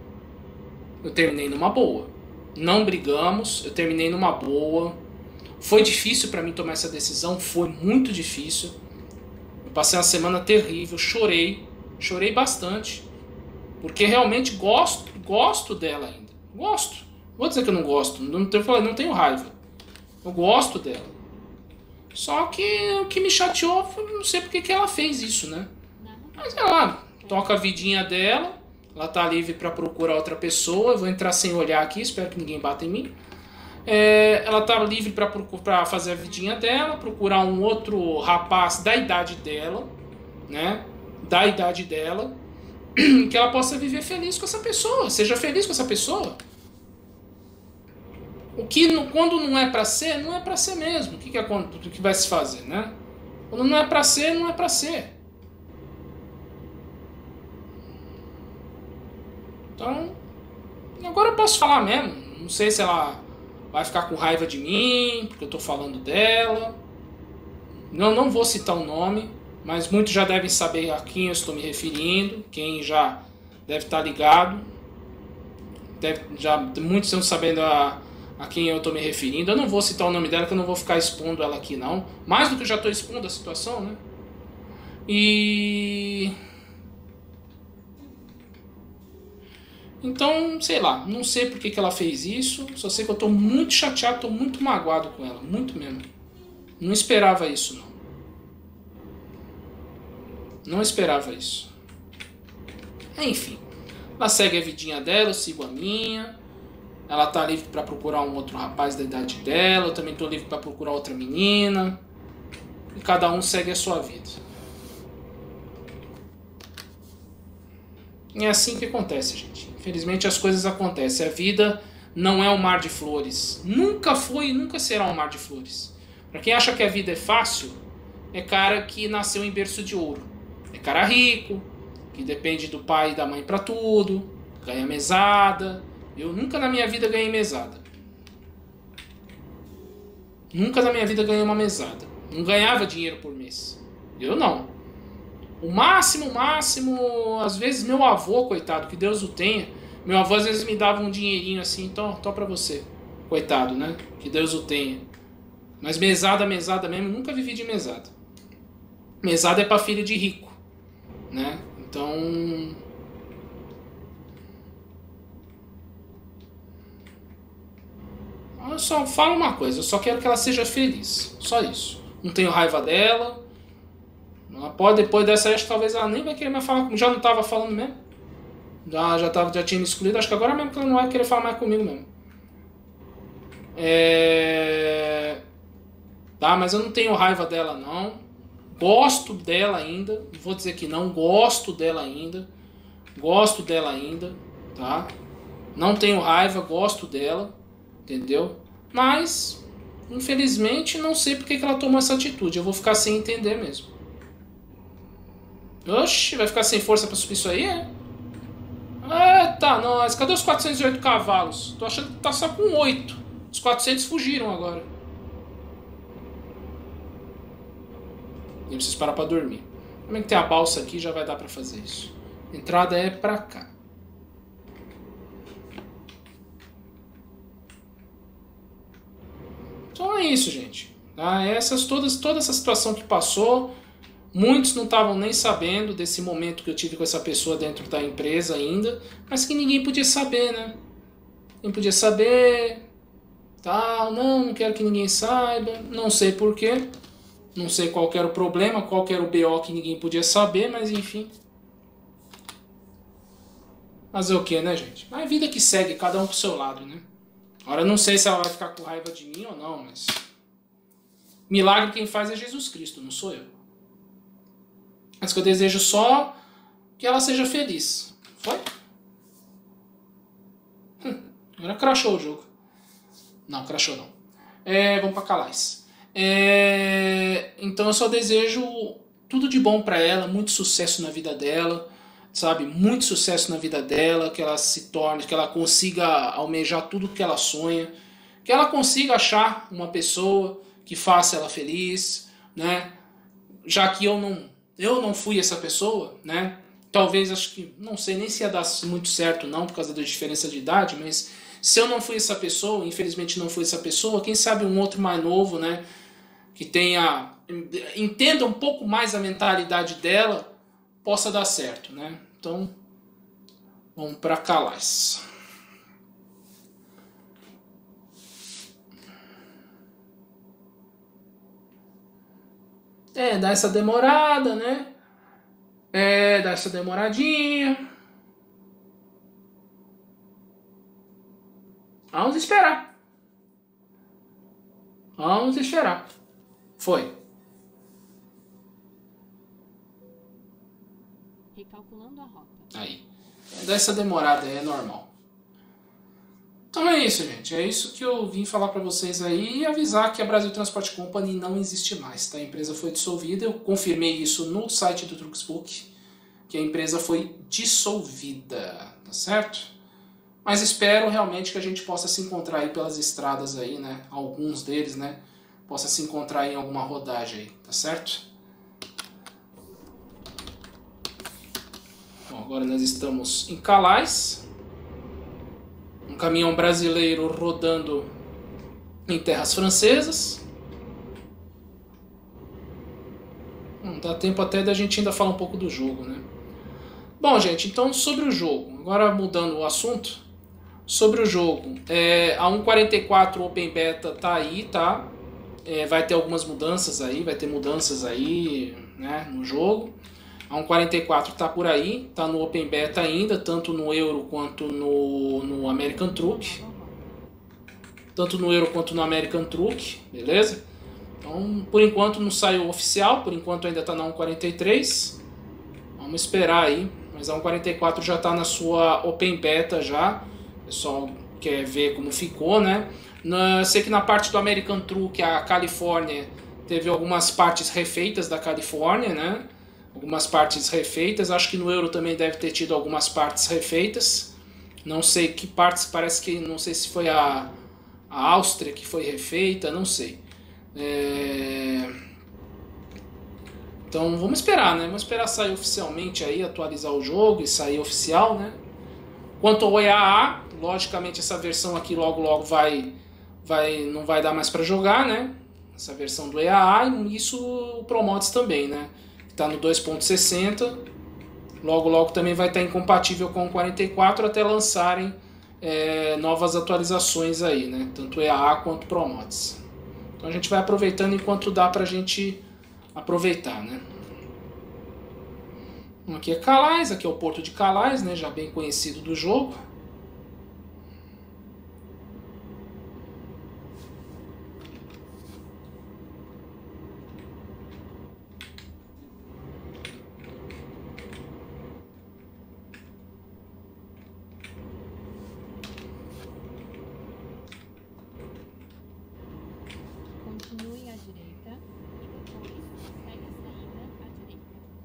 Não brigamos, eu terminei numa boa. Foi difícil para mim tomar essa decisão, foi muito difícil. Eu passei uma semana terrível, chorei bastante, porque realmente gosto dela ainda. Gosto. Vou dizer que eu não gosto, não tenho raiva. Eu gosto dela. Só que o que me chateou foi, não sei porque que ela fez isso, né? Mas ela toca a vidinha dela, ela tá livre para procurar outra pessoa. Eu vou entrar sem olhar aqui, espero que ninguém bata em mim. Ela tá livre para fazer a vidinha dela, procurar um outro rapaz da idade dela, né? Da idade dela, que ela possa viver feliz com essa pessoa, seja feliz com essa pessoa. Quando não é para ser, não é para ser mesmo. O que vai se fazer, né? Quando não é para ser, não é para ser. Então, agora eu posso falar mesmo. Não sei se ela vai ficar com raiva de mim, porque eu tô falando dela. Não vou citar o nome, mas muitos já devem saber a quem eu estou me referindo. Quem já deve estar ligado. já muitos estão sabendo a quem eu estou me referindo. Eu não vou citar o nome dela, que eu não vou ficar expondo ela aqui não. Mais do que eu já estou expondo a situação, né? E... então, sei lá, não sei por que ela fez isso. Só sei que eu estou muito chateado, estou muito magoado com ela. Muito mesmo. Não esperava isso, não. Não esperava isso. Enfim. Ela segue a vidinha dela, eu sigo a minha. Ela tá livre para procurar um outro rapaz da idade dela. Eu também tô livre para procurar outra menina. E cada um segue a sua vida. E é assim que acontece, gente. Infelizmente as coisas acontecem. A vida não é um mar de flores. Nunca foi e nunca será um mar de flores. Para quem acha que a vida é fácil, é cara que nasceu em berço de ouro. É cara rico, que depende do pai e da mãe para tudo, ganha mesada. Eu nunca na minha vida ganhei mesada. Nunca na minha vida ganhei uma mesada. Não ganhava dinheiro por mês. Eu não. O máximo, às vezes meu avô, coitado, que Deus o tenha, meu avô às vezes me dava um dinheirinho assim, tô pra você. Coitado, né? Que Deus o tenha. Mas mesada mesmo, nunca vivi de mesada. Mesada é pra filho de rico, né? Então... eu só falo uma coisa, eu só quero que ela seja feliz. Só isso. Não tenho raiva dela. Ela pode, depois dessa, acho que talvez ela nem vai querer mais falar comigo. Já não estava falando mesmo. Já tinha me excluído. Acho que agora mesmo que ela não vai querer falar mais comigo mesmo. Tá, mas eu não tenho raiva dela não. Gosto dela ainda. Não vou dizer que não. Gosto dela ainda. Gosto dela ainda. Tá? Não tenho raiva, gosto dela. Entendeu? Mas, infelizmente, não sei porque que ela tomou essa atitude. Eu vou ficar sem entender mesmo. Oxi, vai ficar sem força pra subir isso aí, é? Eita, nós. Cadê os 408 cavalos? Tô achando que tá só com 8. Os 400 fugiram agora. Eu preciso parar pra dormir. Como é que tem a balsa aqui, já vai dar pra fazer isso. A entrada é pra cá. Então é isso, gente. Tá? Toda essa situação que passou, muitos não estavam nem sabendo desse momento que eu tive com essa pessoa dentro da empresa ainda, mas que ninguém podia saber, né? Ninguém podia saber, tal, não quero que ninguém saiba, não sei porquê, não sei qual que era o problema, qual que era o BO que ninguém podia saber, mas enfim. Fazer o que, né, gente? Mas a vida que segue, cada um pro seu lado, né? Agora eu não sei se ela vai ficar com raiva de mim ou não, mas... milagre quem faz é Jesus Cristo, não sou eu. Mas que eu desejo só que ela seja feliz. Foi? Agora crashou o jogo. Não, crashou não. Vamos pra Calais. Então eu só desejo tudo de bom pra ela, muito sucesso na vida dela. Sabe, muito sucesso na vida dela, que ela se torne, que ela consiga almejar tudo que ela sonha, que ela consiga achar uma pessoa que faça ela feliz, né? Já que eu não fui essa pessoa, né? Talvez, acho que, não sei nem se ia dar muito certo não, por causa da diferença de idade, mas se eu não fui essa pessoa, infelizmente não fui essa pessoa, quem sabe um outro mais novo, né? Que entenda um pouco mais a mentalidade dela, possa dar certo, né? Então, vamos para Calais. Dá essa demorada, né? Dá essa demoradinha. Vamos esperar. Vamos esperar. Foi. Recalculando a rota. Aí. Dessa demorada aí é normal. Então é isso, gente. É isso que eu vim falar pra vocês aí e avisar que a Brasil Transport Company não existe mais, tá? A empresa foi dissolvida. Eu confirmei isso no site do Truxbook, que a empresa foi dissolvida, tá certo? Mas espero realmente que a gente possa se encontrar aí pelas estradas aí, né? Alguns deles, né? Possa se encontrar em alguma rodagem aí, tá certo? Bom, agora nós estamos em Calais. caminhão brasileiro rodando em terras francesas. Dá tempo até da gente ainda falar um pouco do jogo, né? Bom, gente, então sobre o jogo, agora mudando o assunto, sobre o jogo, a 1.44 Open Beta tá aí, tá? Vai ter algumas mudanças aí, vai ter mudanças aí, né, no jogo. A 1.44 tá por aí, tá no Open Beta ainda, tanto no Euro quanto no American Truck. Tanto no Euro quanto no American Truck, beleza? Então, por enquanto não saiu oficial, por enquanto ainda tá na 1.43. Vamos esperar aí, mas a 1.44 já tá na sua Open Beta já. O pessoal quer ver como ficou, né? Sei que na parte do American Truck, a Califórnia teve algumas partes refeitas da Califórnia, né? Algumas partes refeitas. Acho que no Euro também deve ter tido algumas partes refeitas. Não sei que partes, parece que não sei se foi a Áustria que foi refeita, não sei. Então vamos esperar, né? Vamos esperar sair oficialmente aí, atualizar o jogo e sair oficial, né? Quanto ao EAA, logicamente essa versão aqui logo não vai dar mais para jogar, né? Essa versão do EAA, e isso o ProMods também, né? Está no 2.60, logo também vai estar incompatível com o 44 até lançarem novas atualizações aí, né? Tanto EAA quanto ProMods. Então a gente vai aproveitando enquanto dá pra gente aproveitar, né? Aqui é Calais, aqui é o Porto de Calais, né? Já bem conhecido do jogo. Continue à direita e depois pegue a saída à direita.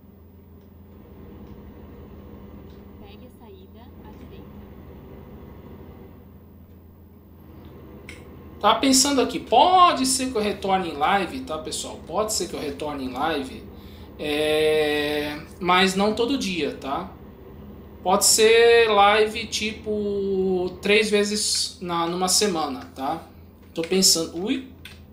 Pegue a saída à direita. Tava pensando aqui, pode ser que eu retorne em live, tá, pessoal? Pode ser que eu retorne em live, mas não todo dia, tá? Pode ser live tipo 3 vezes numa semana, tá? Tô pensando... Ui!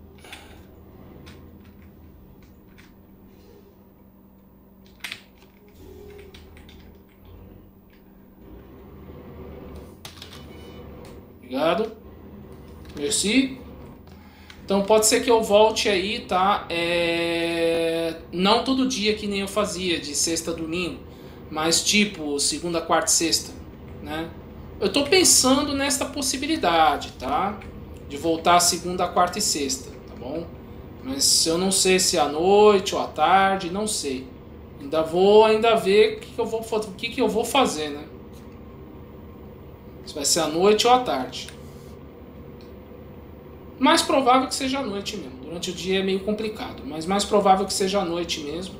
Obrigado. Merci. Então pode ser que eu volte aí, tá? Não todo dia que nem eu fazia, de sexta a domingo, mas tipo segunda, quarta e sexta, né? Eu tô pensando nesta possibilidade, tá? De voltar segunda, quarta e sexta, tá bom? Mas eu não sei se é à noite ou à tarde, não sei. Ainda vou ver o que eu vou fazer, né? Se vai ser à noite ou à tarde. Mais provável que seja à noite mesmo. Durante o dia é meio complicado, mas mais provável que seja à noite mesmo.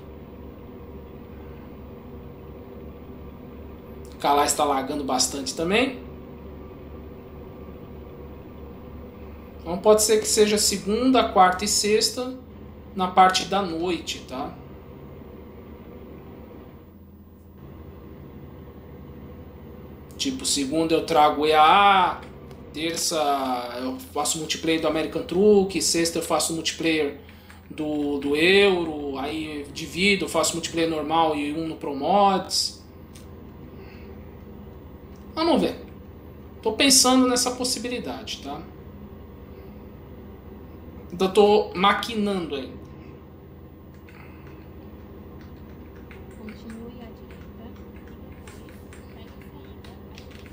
Calais está lagando bastante também. Então pode ser que seja segunda, quarta e sexta na parte da noite, tá? Tipo, segunda eu trago EAA, terça eu faço multiplayer do American Truck, sexta eu faço multiplayer do Euro, aí divido, faço multiplayer normal e um no ProMods. Vamos ver. Tô pensando nessa possibilidade, tá? Ainda tô maquinando aí. Continue à direita e depois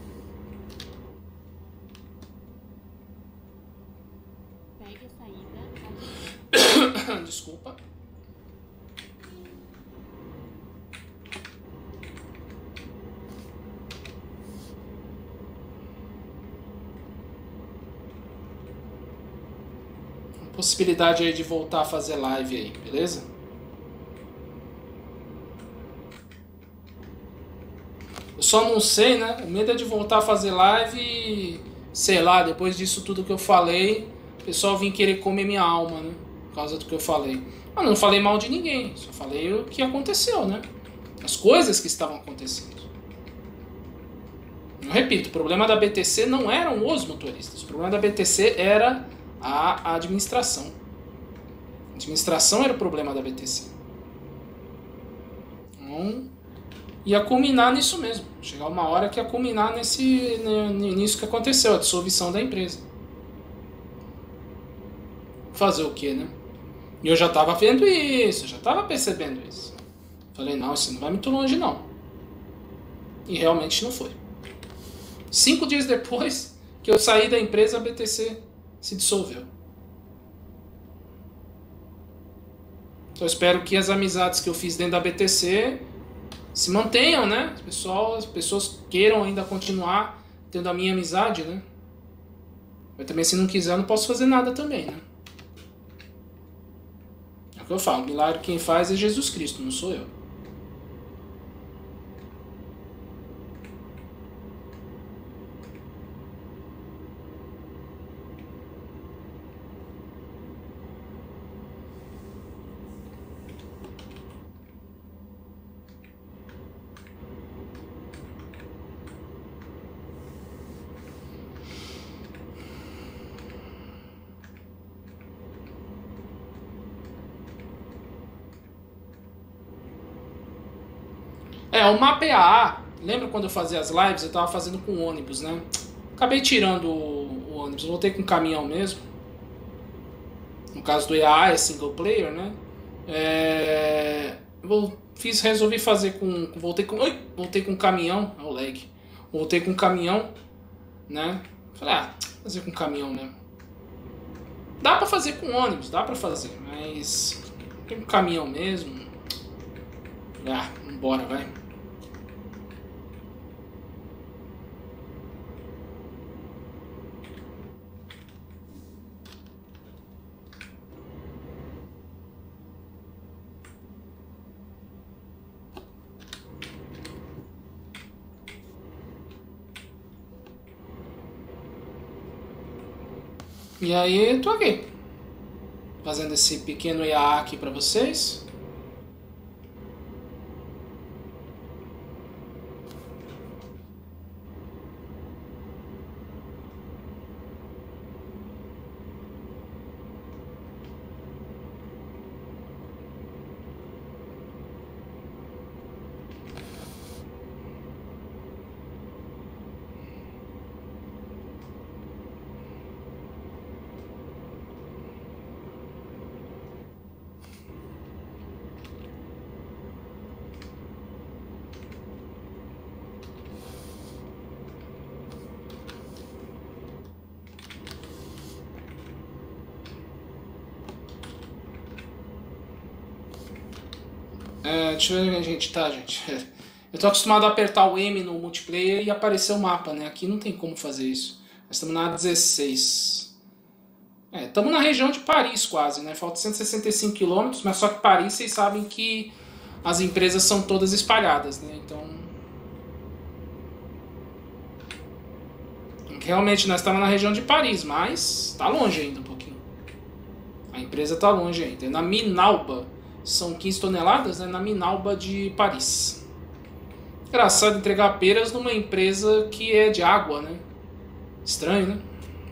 pegue a saída à direita. Desculpa. Possibilidade aí de voltar a fazer live aí, beleza? Eu só não sei, né? O medo é de voltar a fazer live e, sei lá, depois disso tudo que eu falei, o pessoal vir querer comer minha alma, né? Por causa do que eu falei. Eu não falei mal de ninguém, só falei o que aconteceu, né? As coisas que estavam acontecendo. Eu repito, o problema da BTC não eram os motoristas. O problema da BTC era a administração. A administração era o problema da BTC. Então, ia culminar nisso mesmo. Chegar uma hora que ia culminar nisso que aconteceu, a dissolução da empresa. Fazer o quê, né? E eu já estava vendo isso, eu já estava percebendo isso. Falei, não, isso não vai muito longe, não. E realmente não foi. 5 dias depois que eu saí da empresa, a BTC se dissolveu. Então eu espero que as amizades que eu fiz dentro da BTC se mantenham, né? As pessoas queiram ainda continuar tendo a minha amizade, né? Mas também, se não quiser, eu não posso fazer nada também, né? É o que eu falo, milagre quem faz é Jesus Cristo, não sou eu. O MapAA, lembra quando eu fazia as lives? Eu tava fazendo com ônibus, né? Acabei tirando o ônibus, voltei com caminhão mesmo. No caso do EAA é single player, né? Resolvi fazer com. Voltei com caminhão. Olha o lag. Voltei com caminhão, né? Falei, fazer com caminhão mesmo. Dá pra fazer com ônibus, dá pra fazer, mas tem um caminhão mesmo. Vambora, vai. E aí, tô aqui, fazendo esse pequeno EAA aqui pra vocês. Deixa eu ver onde a gente tá, gente. Eu tô acostumado a apertar o M no multiplayer e aparecer o mapa, né? Aqui não tem como fazer isso. Nós estamos na A16. Estamos na região de Paris quase, né? Falta 165 km, mas só que Paris, vocês sabem que as empresas são todas espalhadas, né? Então... realmente nós estamos na região de Paris, mas tá longe ainda um pouquinho. A empresa tá longe ainda. É na Minalba. São 15 toneladas, né, na Minalba de Paris. Engraçado entregar peras numa empresa que é de água, né? Estranho, né?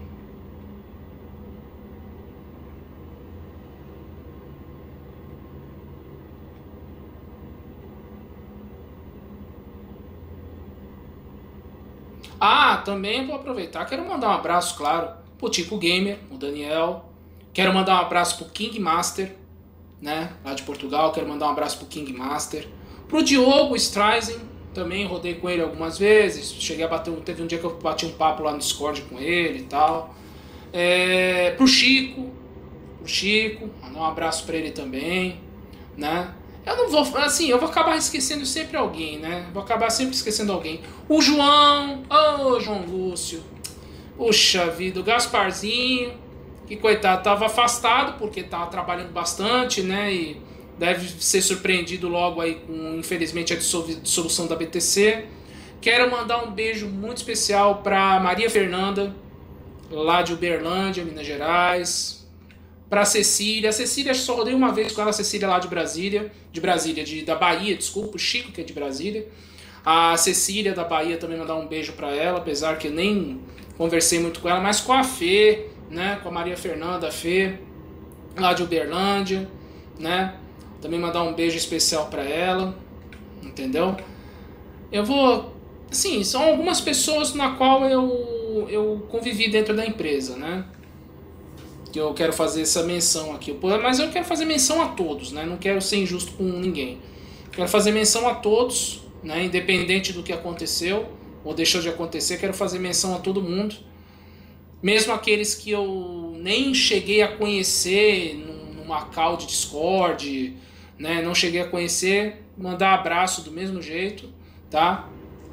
Também vou aproveitar. Quero mandar um abraço, claro, pro Tico Gamer, o Daniel. Quero mandar um abraço pro King Master, né, lá de Portugal. Quero mandar um abraço pro King Master, pro Diogo Streisand, também rodei com ele algumas vezes, cheguei a bater, teve um dia que eu bati um papo lá no Discord com ele e tal. Pro Chico, mandar um abraço pra ele também, né. Eu não vou, assim, eu vou acabar esquecendo sempre alguém, né, vou acabar sempre esquecendo alguém. O João, João Lúcio, puxa vida, o Gasparzinho, que coitado, estava afastado porque estava trabalhando bastante, né, e deve ser surpreendido logo aí com, infelizmente, a dissolução da BTC. Quero mandar um beijo muito especial para Maria Fernanda, lá de Uberlândia, Minas Gerais. Para Cecília, só rodei uma vez com ela, a Cecília lá da Bahia, desculpa, o Chico que é de Brasília. A Cecília da Bahia também mandar um beijo para ela, apesar que eu nem conversei muito com ela, mas com a Fê, né? Com a Maria Fernanda, a Fê, lá de Uberlândia, né? Também mandar um beijo especial para ela, entendeu? Eu vou, sim, são algumas pessoas na qual eu convivi dentro da empresa, né? Que eu quero fazer essa menção aqui. Mas eu quero fazer menção a todos, né? Não quero ser injusto com ninguém. Quero fazer menção a todos, né? Independente do que aconteceu ou deixou de acontecer, quero fazer menção a todo mundo. Mesmo aqueles que eu nem cheguei a conhecer numa call de Discord, né? Não cheguei a conhecer, mandar abraço do mesmo jeito, tá?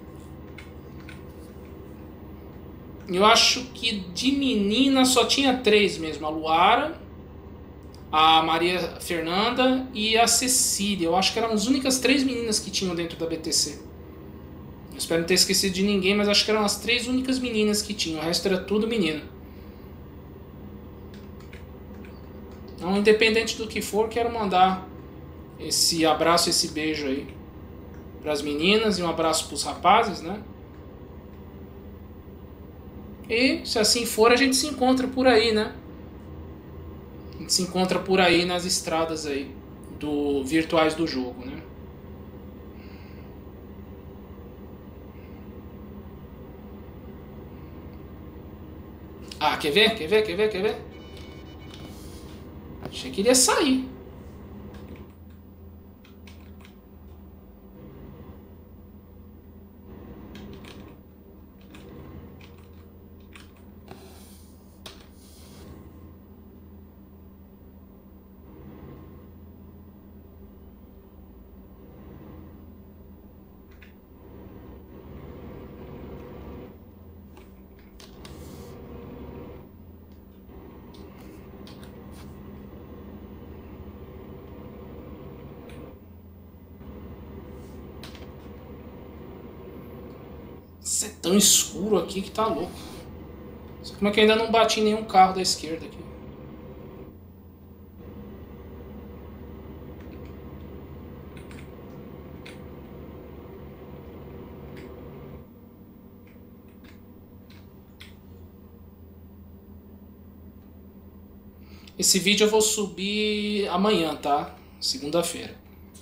Eu acho que de menina só tinha 3 mesmo. A Luara, a Maria Fernanda e a Cecília. Eu acho que eram as únicas 3 meninas que tinham dentro da BTC. Eu espero não ter esquecido de ninguém, mas acho que eram as 3 únicas meninas que tinham. O resto era tudo menino. Então, independente do que for, quero mandar esse abraço, esse beijo aí para as meninas e um abraço para os rapazes, né? E se assim for, a gente se encontra por aí, né? A gente se encontra por aí nas estradas aí virtuais do jogo, né? Ah, quer ver? Quer ver? Quer ver? Quer ver? Achei que ele ia sair. Isso é tão escuro aqui que tá louco. Como é que eu ainda não bati em nenhum carro da esquerda aqui? Esse vídeo eu vou subir amanhã, tá? Segunda-feira.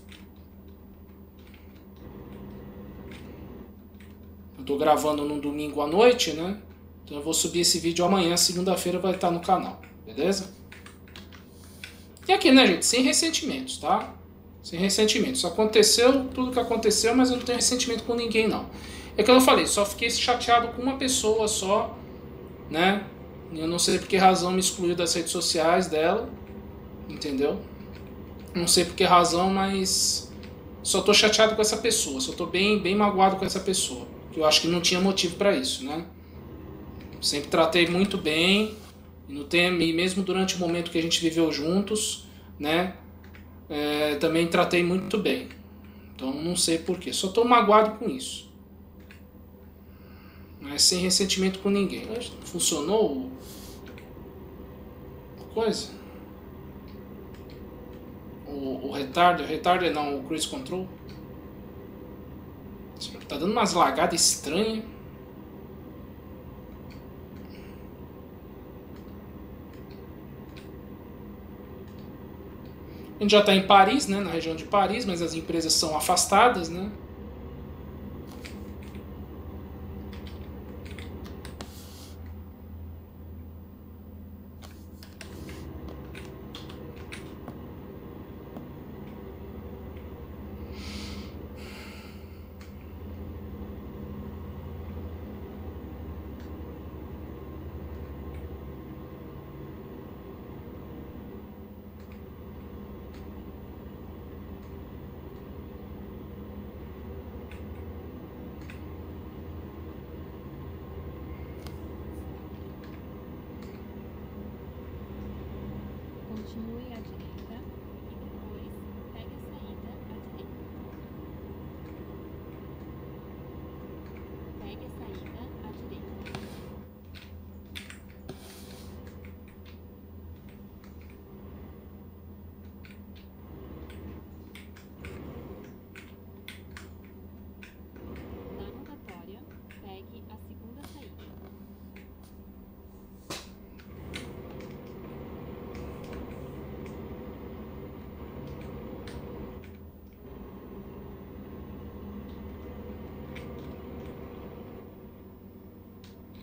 Eu tô gravando no domingo à noite, né? Então eu vou subir esse vídeo amanhã, segunda-feira vai estar no canal, beleza? E aqui, né, gente? Sem ressentimentos, tá? Sem ressentimentos. Aconteceu tudo que aconteceu, mas eu não tenho ressentimento com ninguém, não. É que eu falei, só fiquei chateado com uma pessoa só, né? Eu não sei por que razão me excluiu das redes sociais dela, entendeu? Não sei por que razão, mas só tô chateado com essa pessoa, só tô bem magoado com essa pessoa, que eu acho que não tinha motivo para isso, né? Sempre tratei muito bem, e mesmo durante o momento que a gente viveu juntos, né? Também tratei muito bem. Então não sei porquê, só tô magoado com isso. Mas sem ressentimento com ninguém. Funcionou coisa? O retarder não, o cruise control. Tá dando umas lagadas estranhas. A gente já está em Paris, né, na região de Paris, mas as empresas são afastadas, né?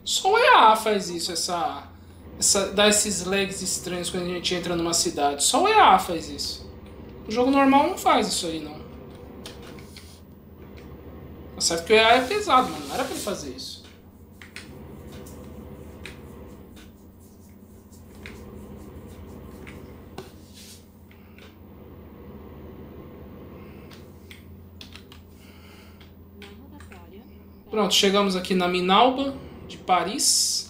Só o EA faz isso, dá esses lags estranhos quando a gente entra numa cidade. Só o EA faz isso. O jogo normal não faz isso aí, não. Tá certo que o EA é pesado, mano. Não era pra ele fazer isso. Pronto, chegamos aqui na Minalba de Paris.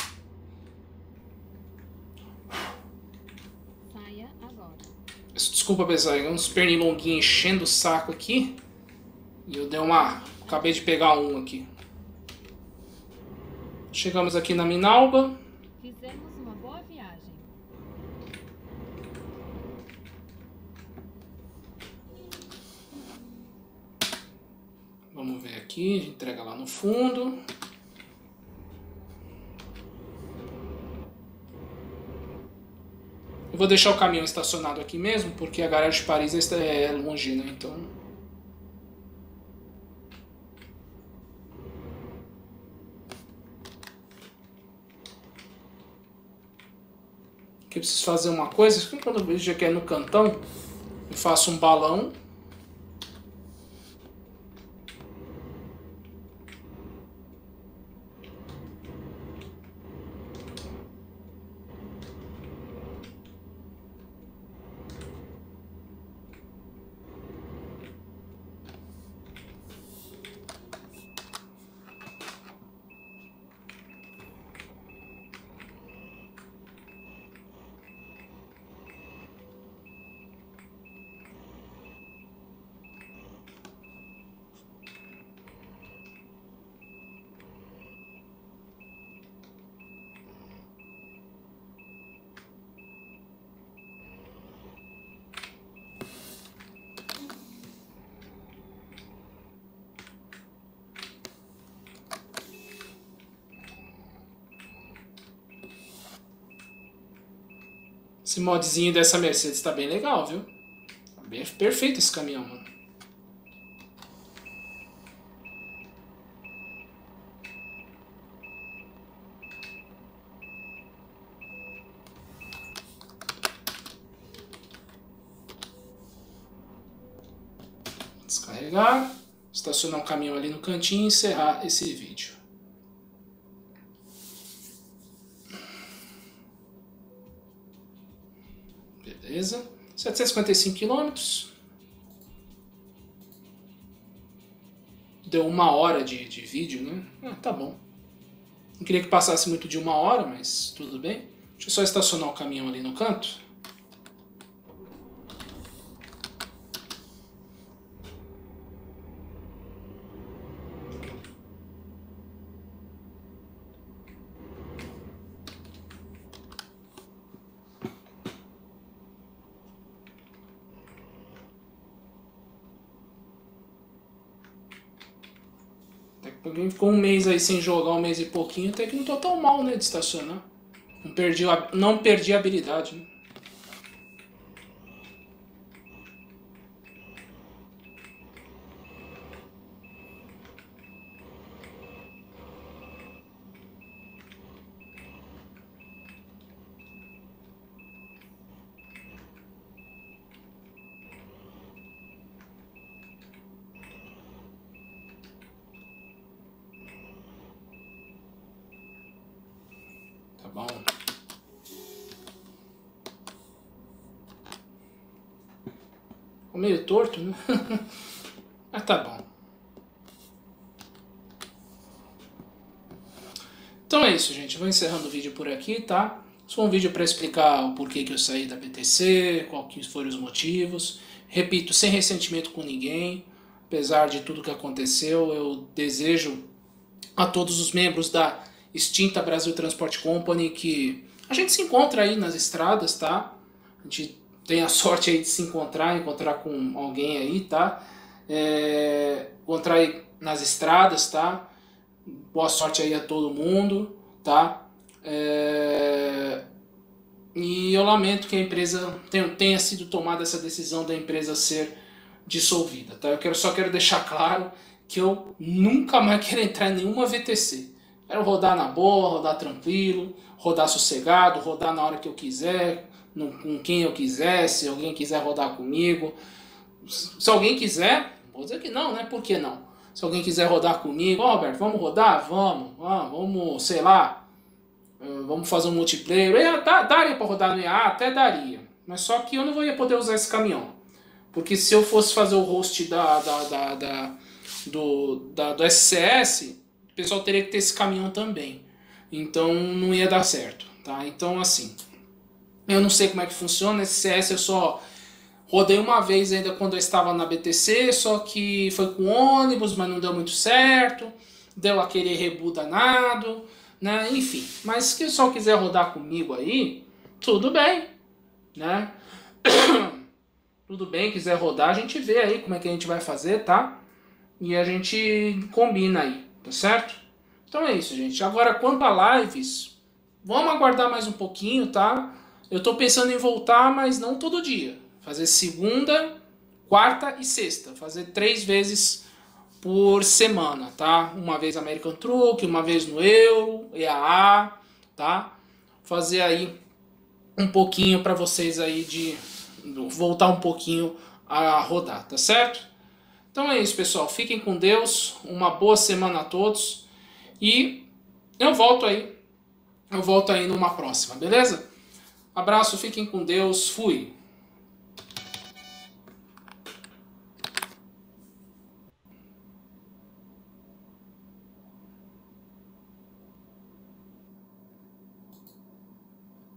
Saia agora. Desculpa, pessoal, uns pernilonguinhos enchendo o saco aqui. E eu dei uma... acabei de pegar um aqui. Chegamos aqui na Minalba. Fizemos uma boa viagem. Vamos ver aqui, entrega lá no fundo. Eu vou deixar o caminhão estacionado aqui mesmo, porque a garagem de Paris é longe, né? Então... aqui eu preciso fazer uma coisa, quando eu vejo que é no cantão, eu faço um balão. Esse modzinho dessa Mercedes tá bem legal, viu? Tá bem perfeito esse caminhão, mano. Descarregar, estacionar um caminhão ali no cantinho e encerrar esse vídeo. Beleza, 755 quilômetros. Deu 1 hora de vídeo, né? Ah, tá bom. Não queria que passasse muito de 1 hora, mas tudo bem. Deixa eu só estacionar o caminhão ali no canto. Alguém ficou um mês aí sem jogar, um mês e pouquinho, até que não tô tão mal, né, de estacionar. Não perdi a habilidade, né? Tá bom. Ficou meio torto, né? Mas tá bom. Então é isso, gente. Eu vou encerrando o vídeo por aqui, tá? Isso foi um vídeo para explicar o porquê que eu saí da BTC, quais foram os motivos. Repito, sem ressentimento com ninguém. Apesar de tudo que aconteceu, eu desejo a todos os membros da extinta Brasil Transport Company que a gente se encontra aí nas estradas, tá? A gente tem a sorte aí de se encontrar com alguém aí, tá? Encontrar aí nas estradas, tá? Boa sorte aí a todo mundo, tá? E eu lamento que a empresa tenha sido tomada essa decisão da empresa ser dissolvida, tá? Só quero deixar claro que eu nunca mais quero entrar em nenhuma VTC. Quero rodar na boa, rodar tranquilo, rodar sossegado, rodar na hora que eu quiser, com quem eu quiser, se alguém quiser rodar comigo. Se alguém quiser, vou dizer que não, né? Por que não? Se alguém quiser rodar comigo, ó, Roberto, vamos rodar? Vamos, sei lá, vamos fazer um multiplayer. Daria para rodar no IA? Até daria. Mas só que eu não ia poder usar esse caminhão. Porque se eu fosse fazer o host do SCS, o pessoal teria que ter esse caminhão também. Então não ia dar certo, tá? Então assim, eu não sei como é que funciona. Esse CS eu só rodei uma vez ainda quando eu estava na BTC, só que foi com ônibus, mas não deu muito certo. Deu aquele rebu danado, né? Enfim, mas se o pessoal quiser rodar comigo aí, tudo bem, né? Tudo bem, quiser rodar, a gente vê aí como é que a gente vai fazer, tá? E a gente combina aí, tá certo? Então é isso, gente. Agora, quanto a lives, vamos aguardar mais um pouquinho, tá? Eu tô pensando em voltar, mas não todo dia. Fazer segunda, quarta e sexta. Fazer 3 vezes por semana, tá? Uma vez American Truck, uma vez no Euro, EAA, tá? Fazer aí um pouquinho para vocês aí de voltar um pouquinho a rodar, tá certo? Então é isso, pessoal. Fiquem com Deus. Uma boa semana a todos. E eu volto aí numa próxima, beleza? Abraço, fiquem com Deus. Fui.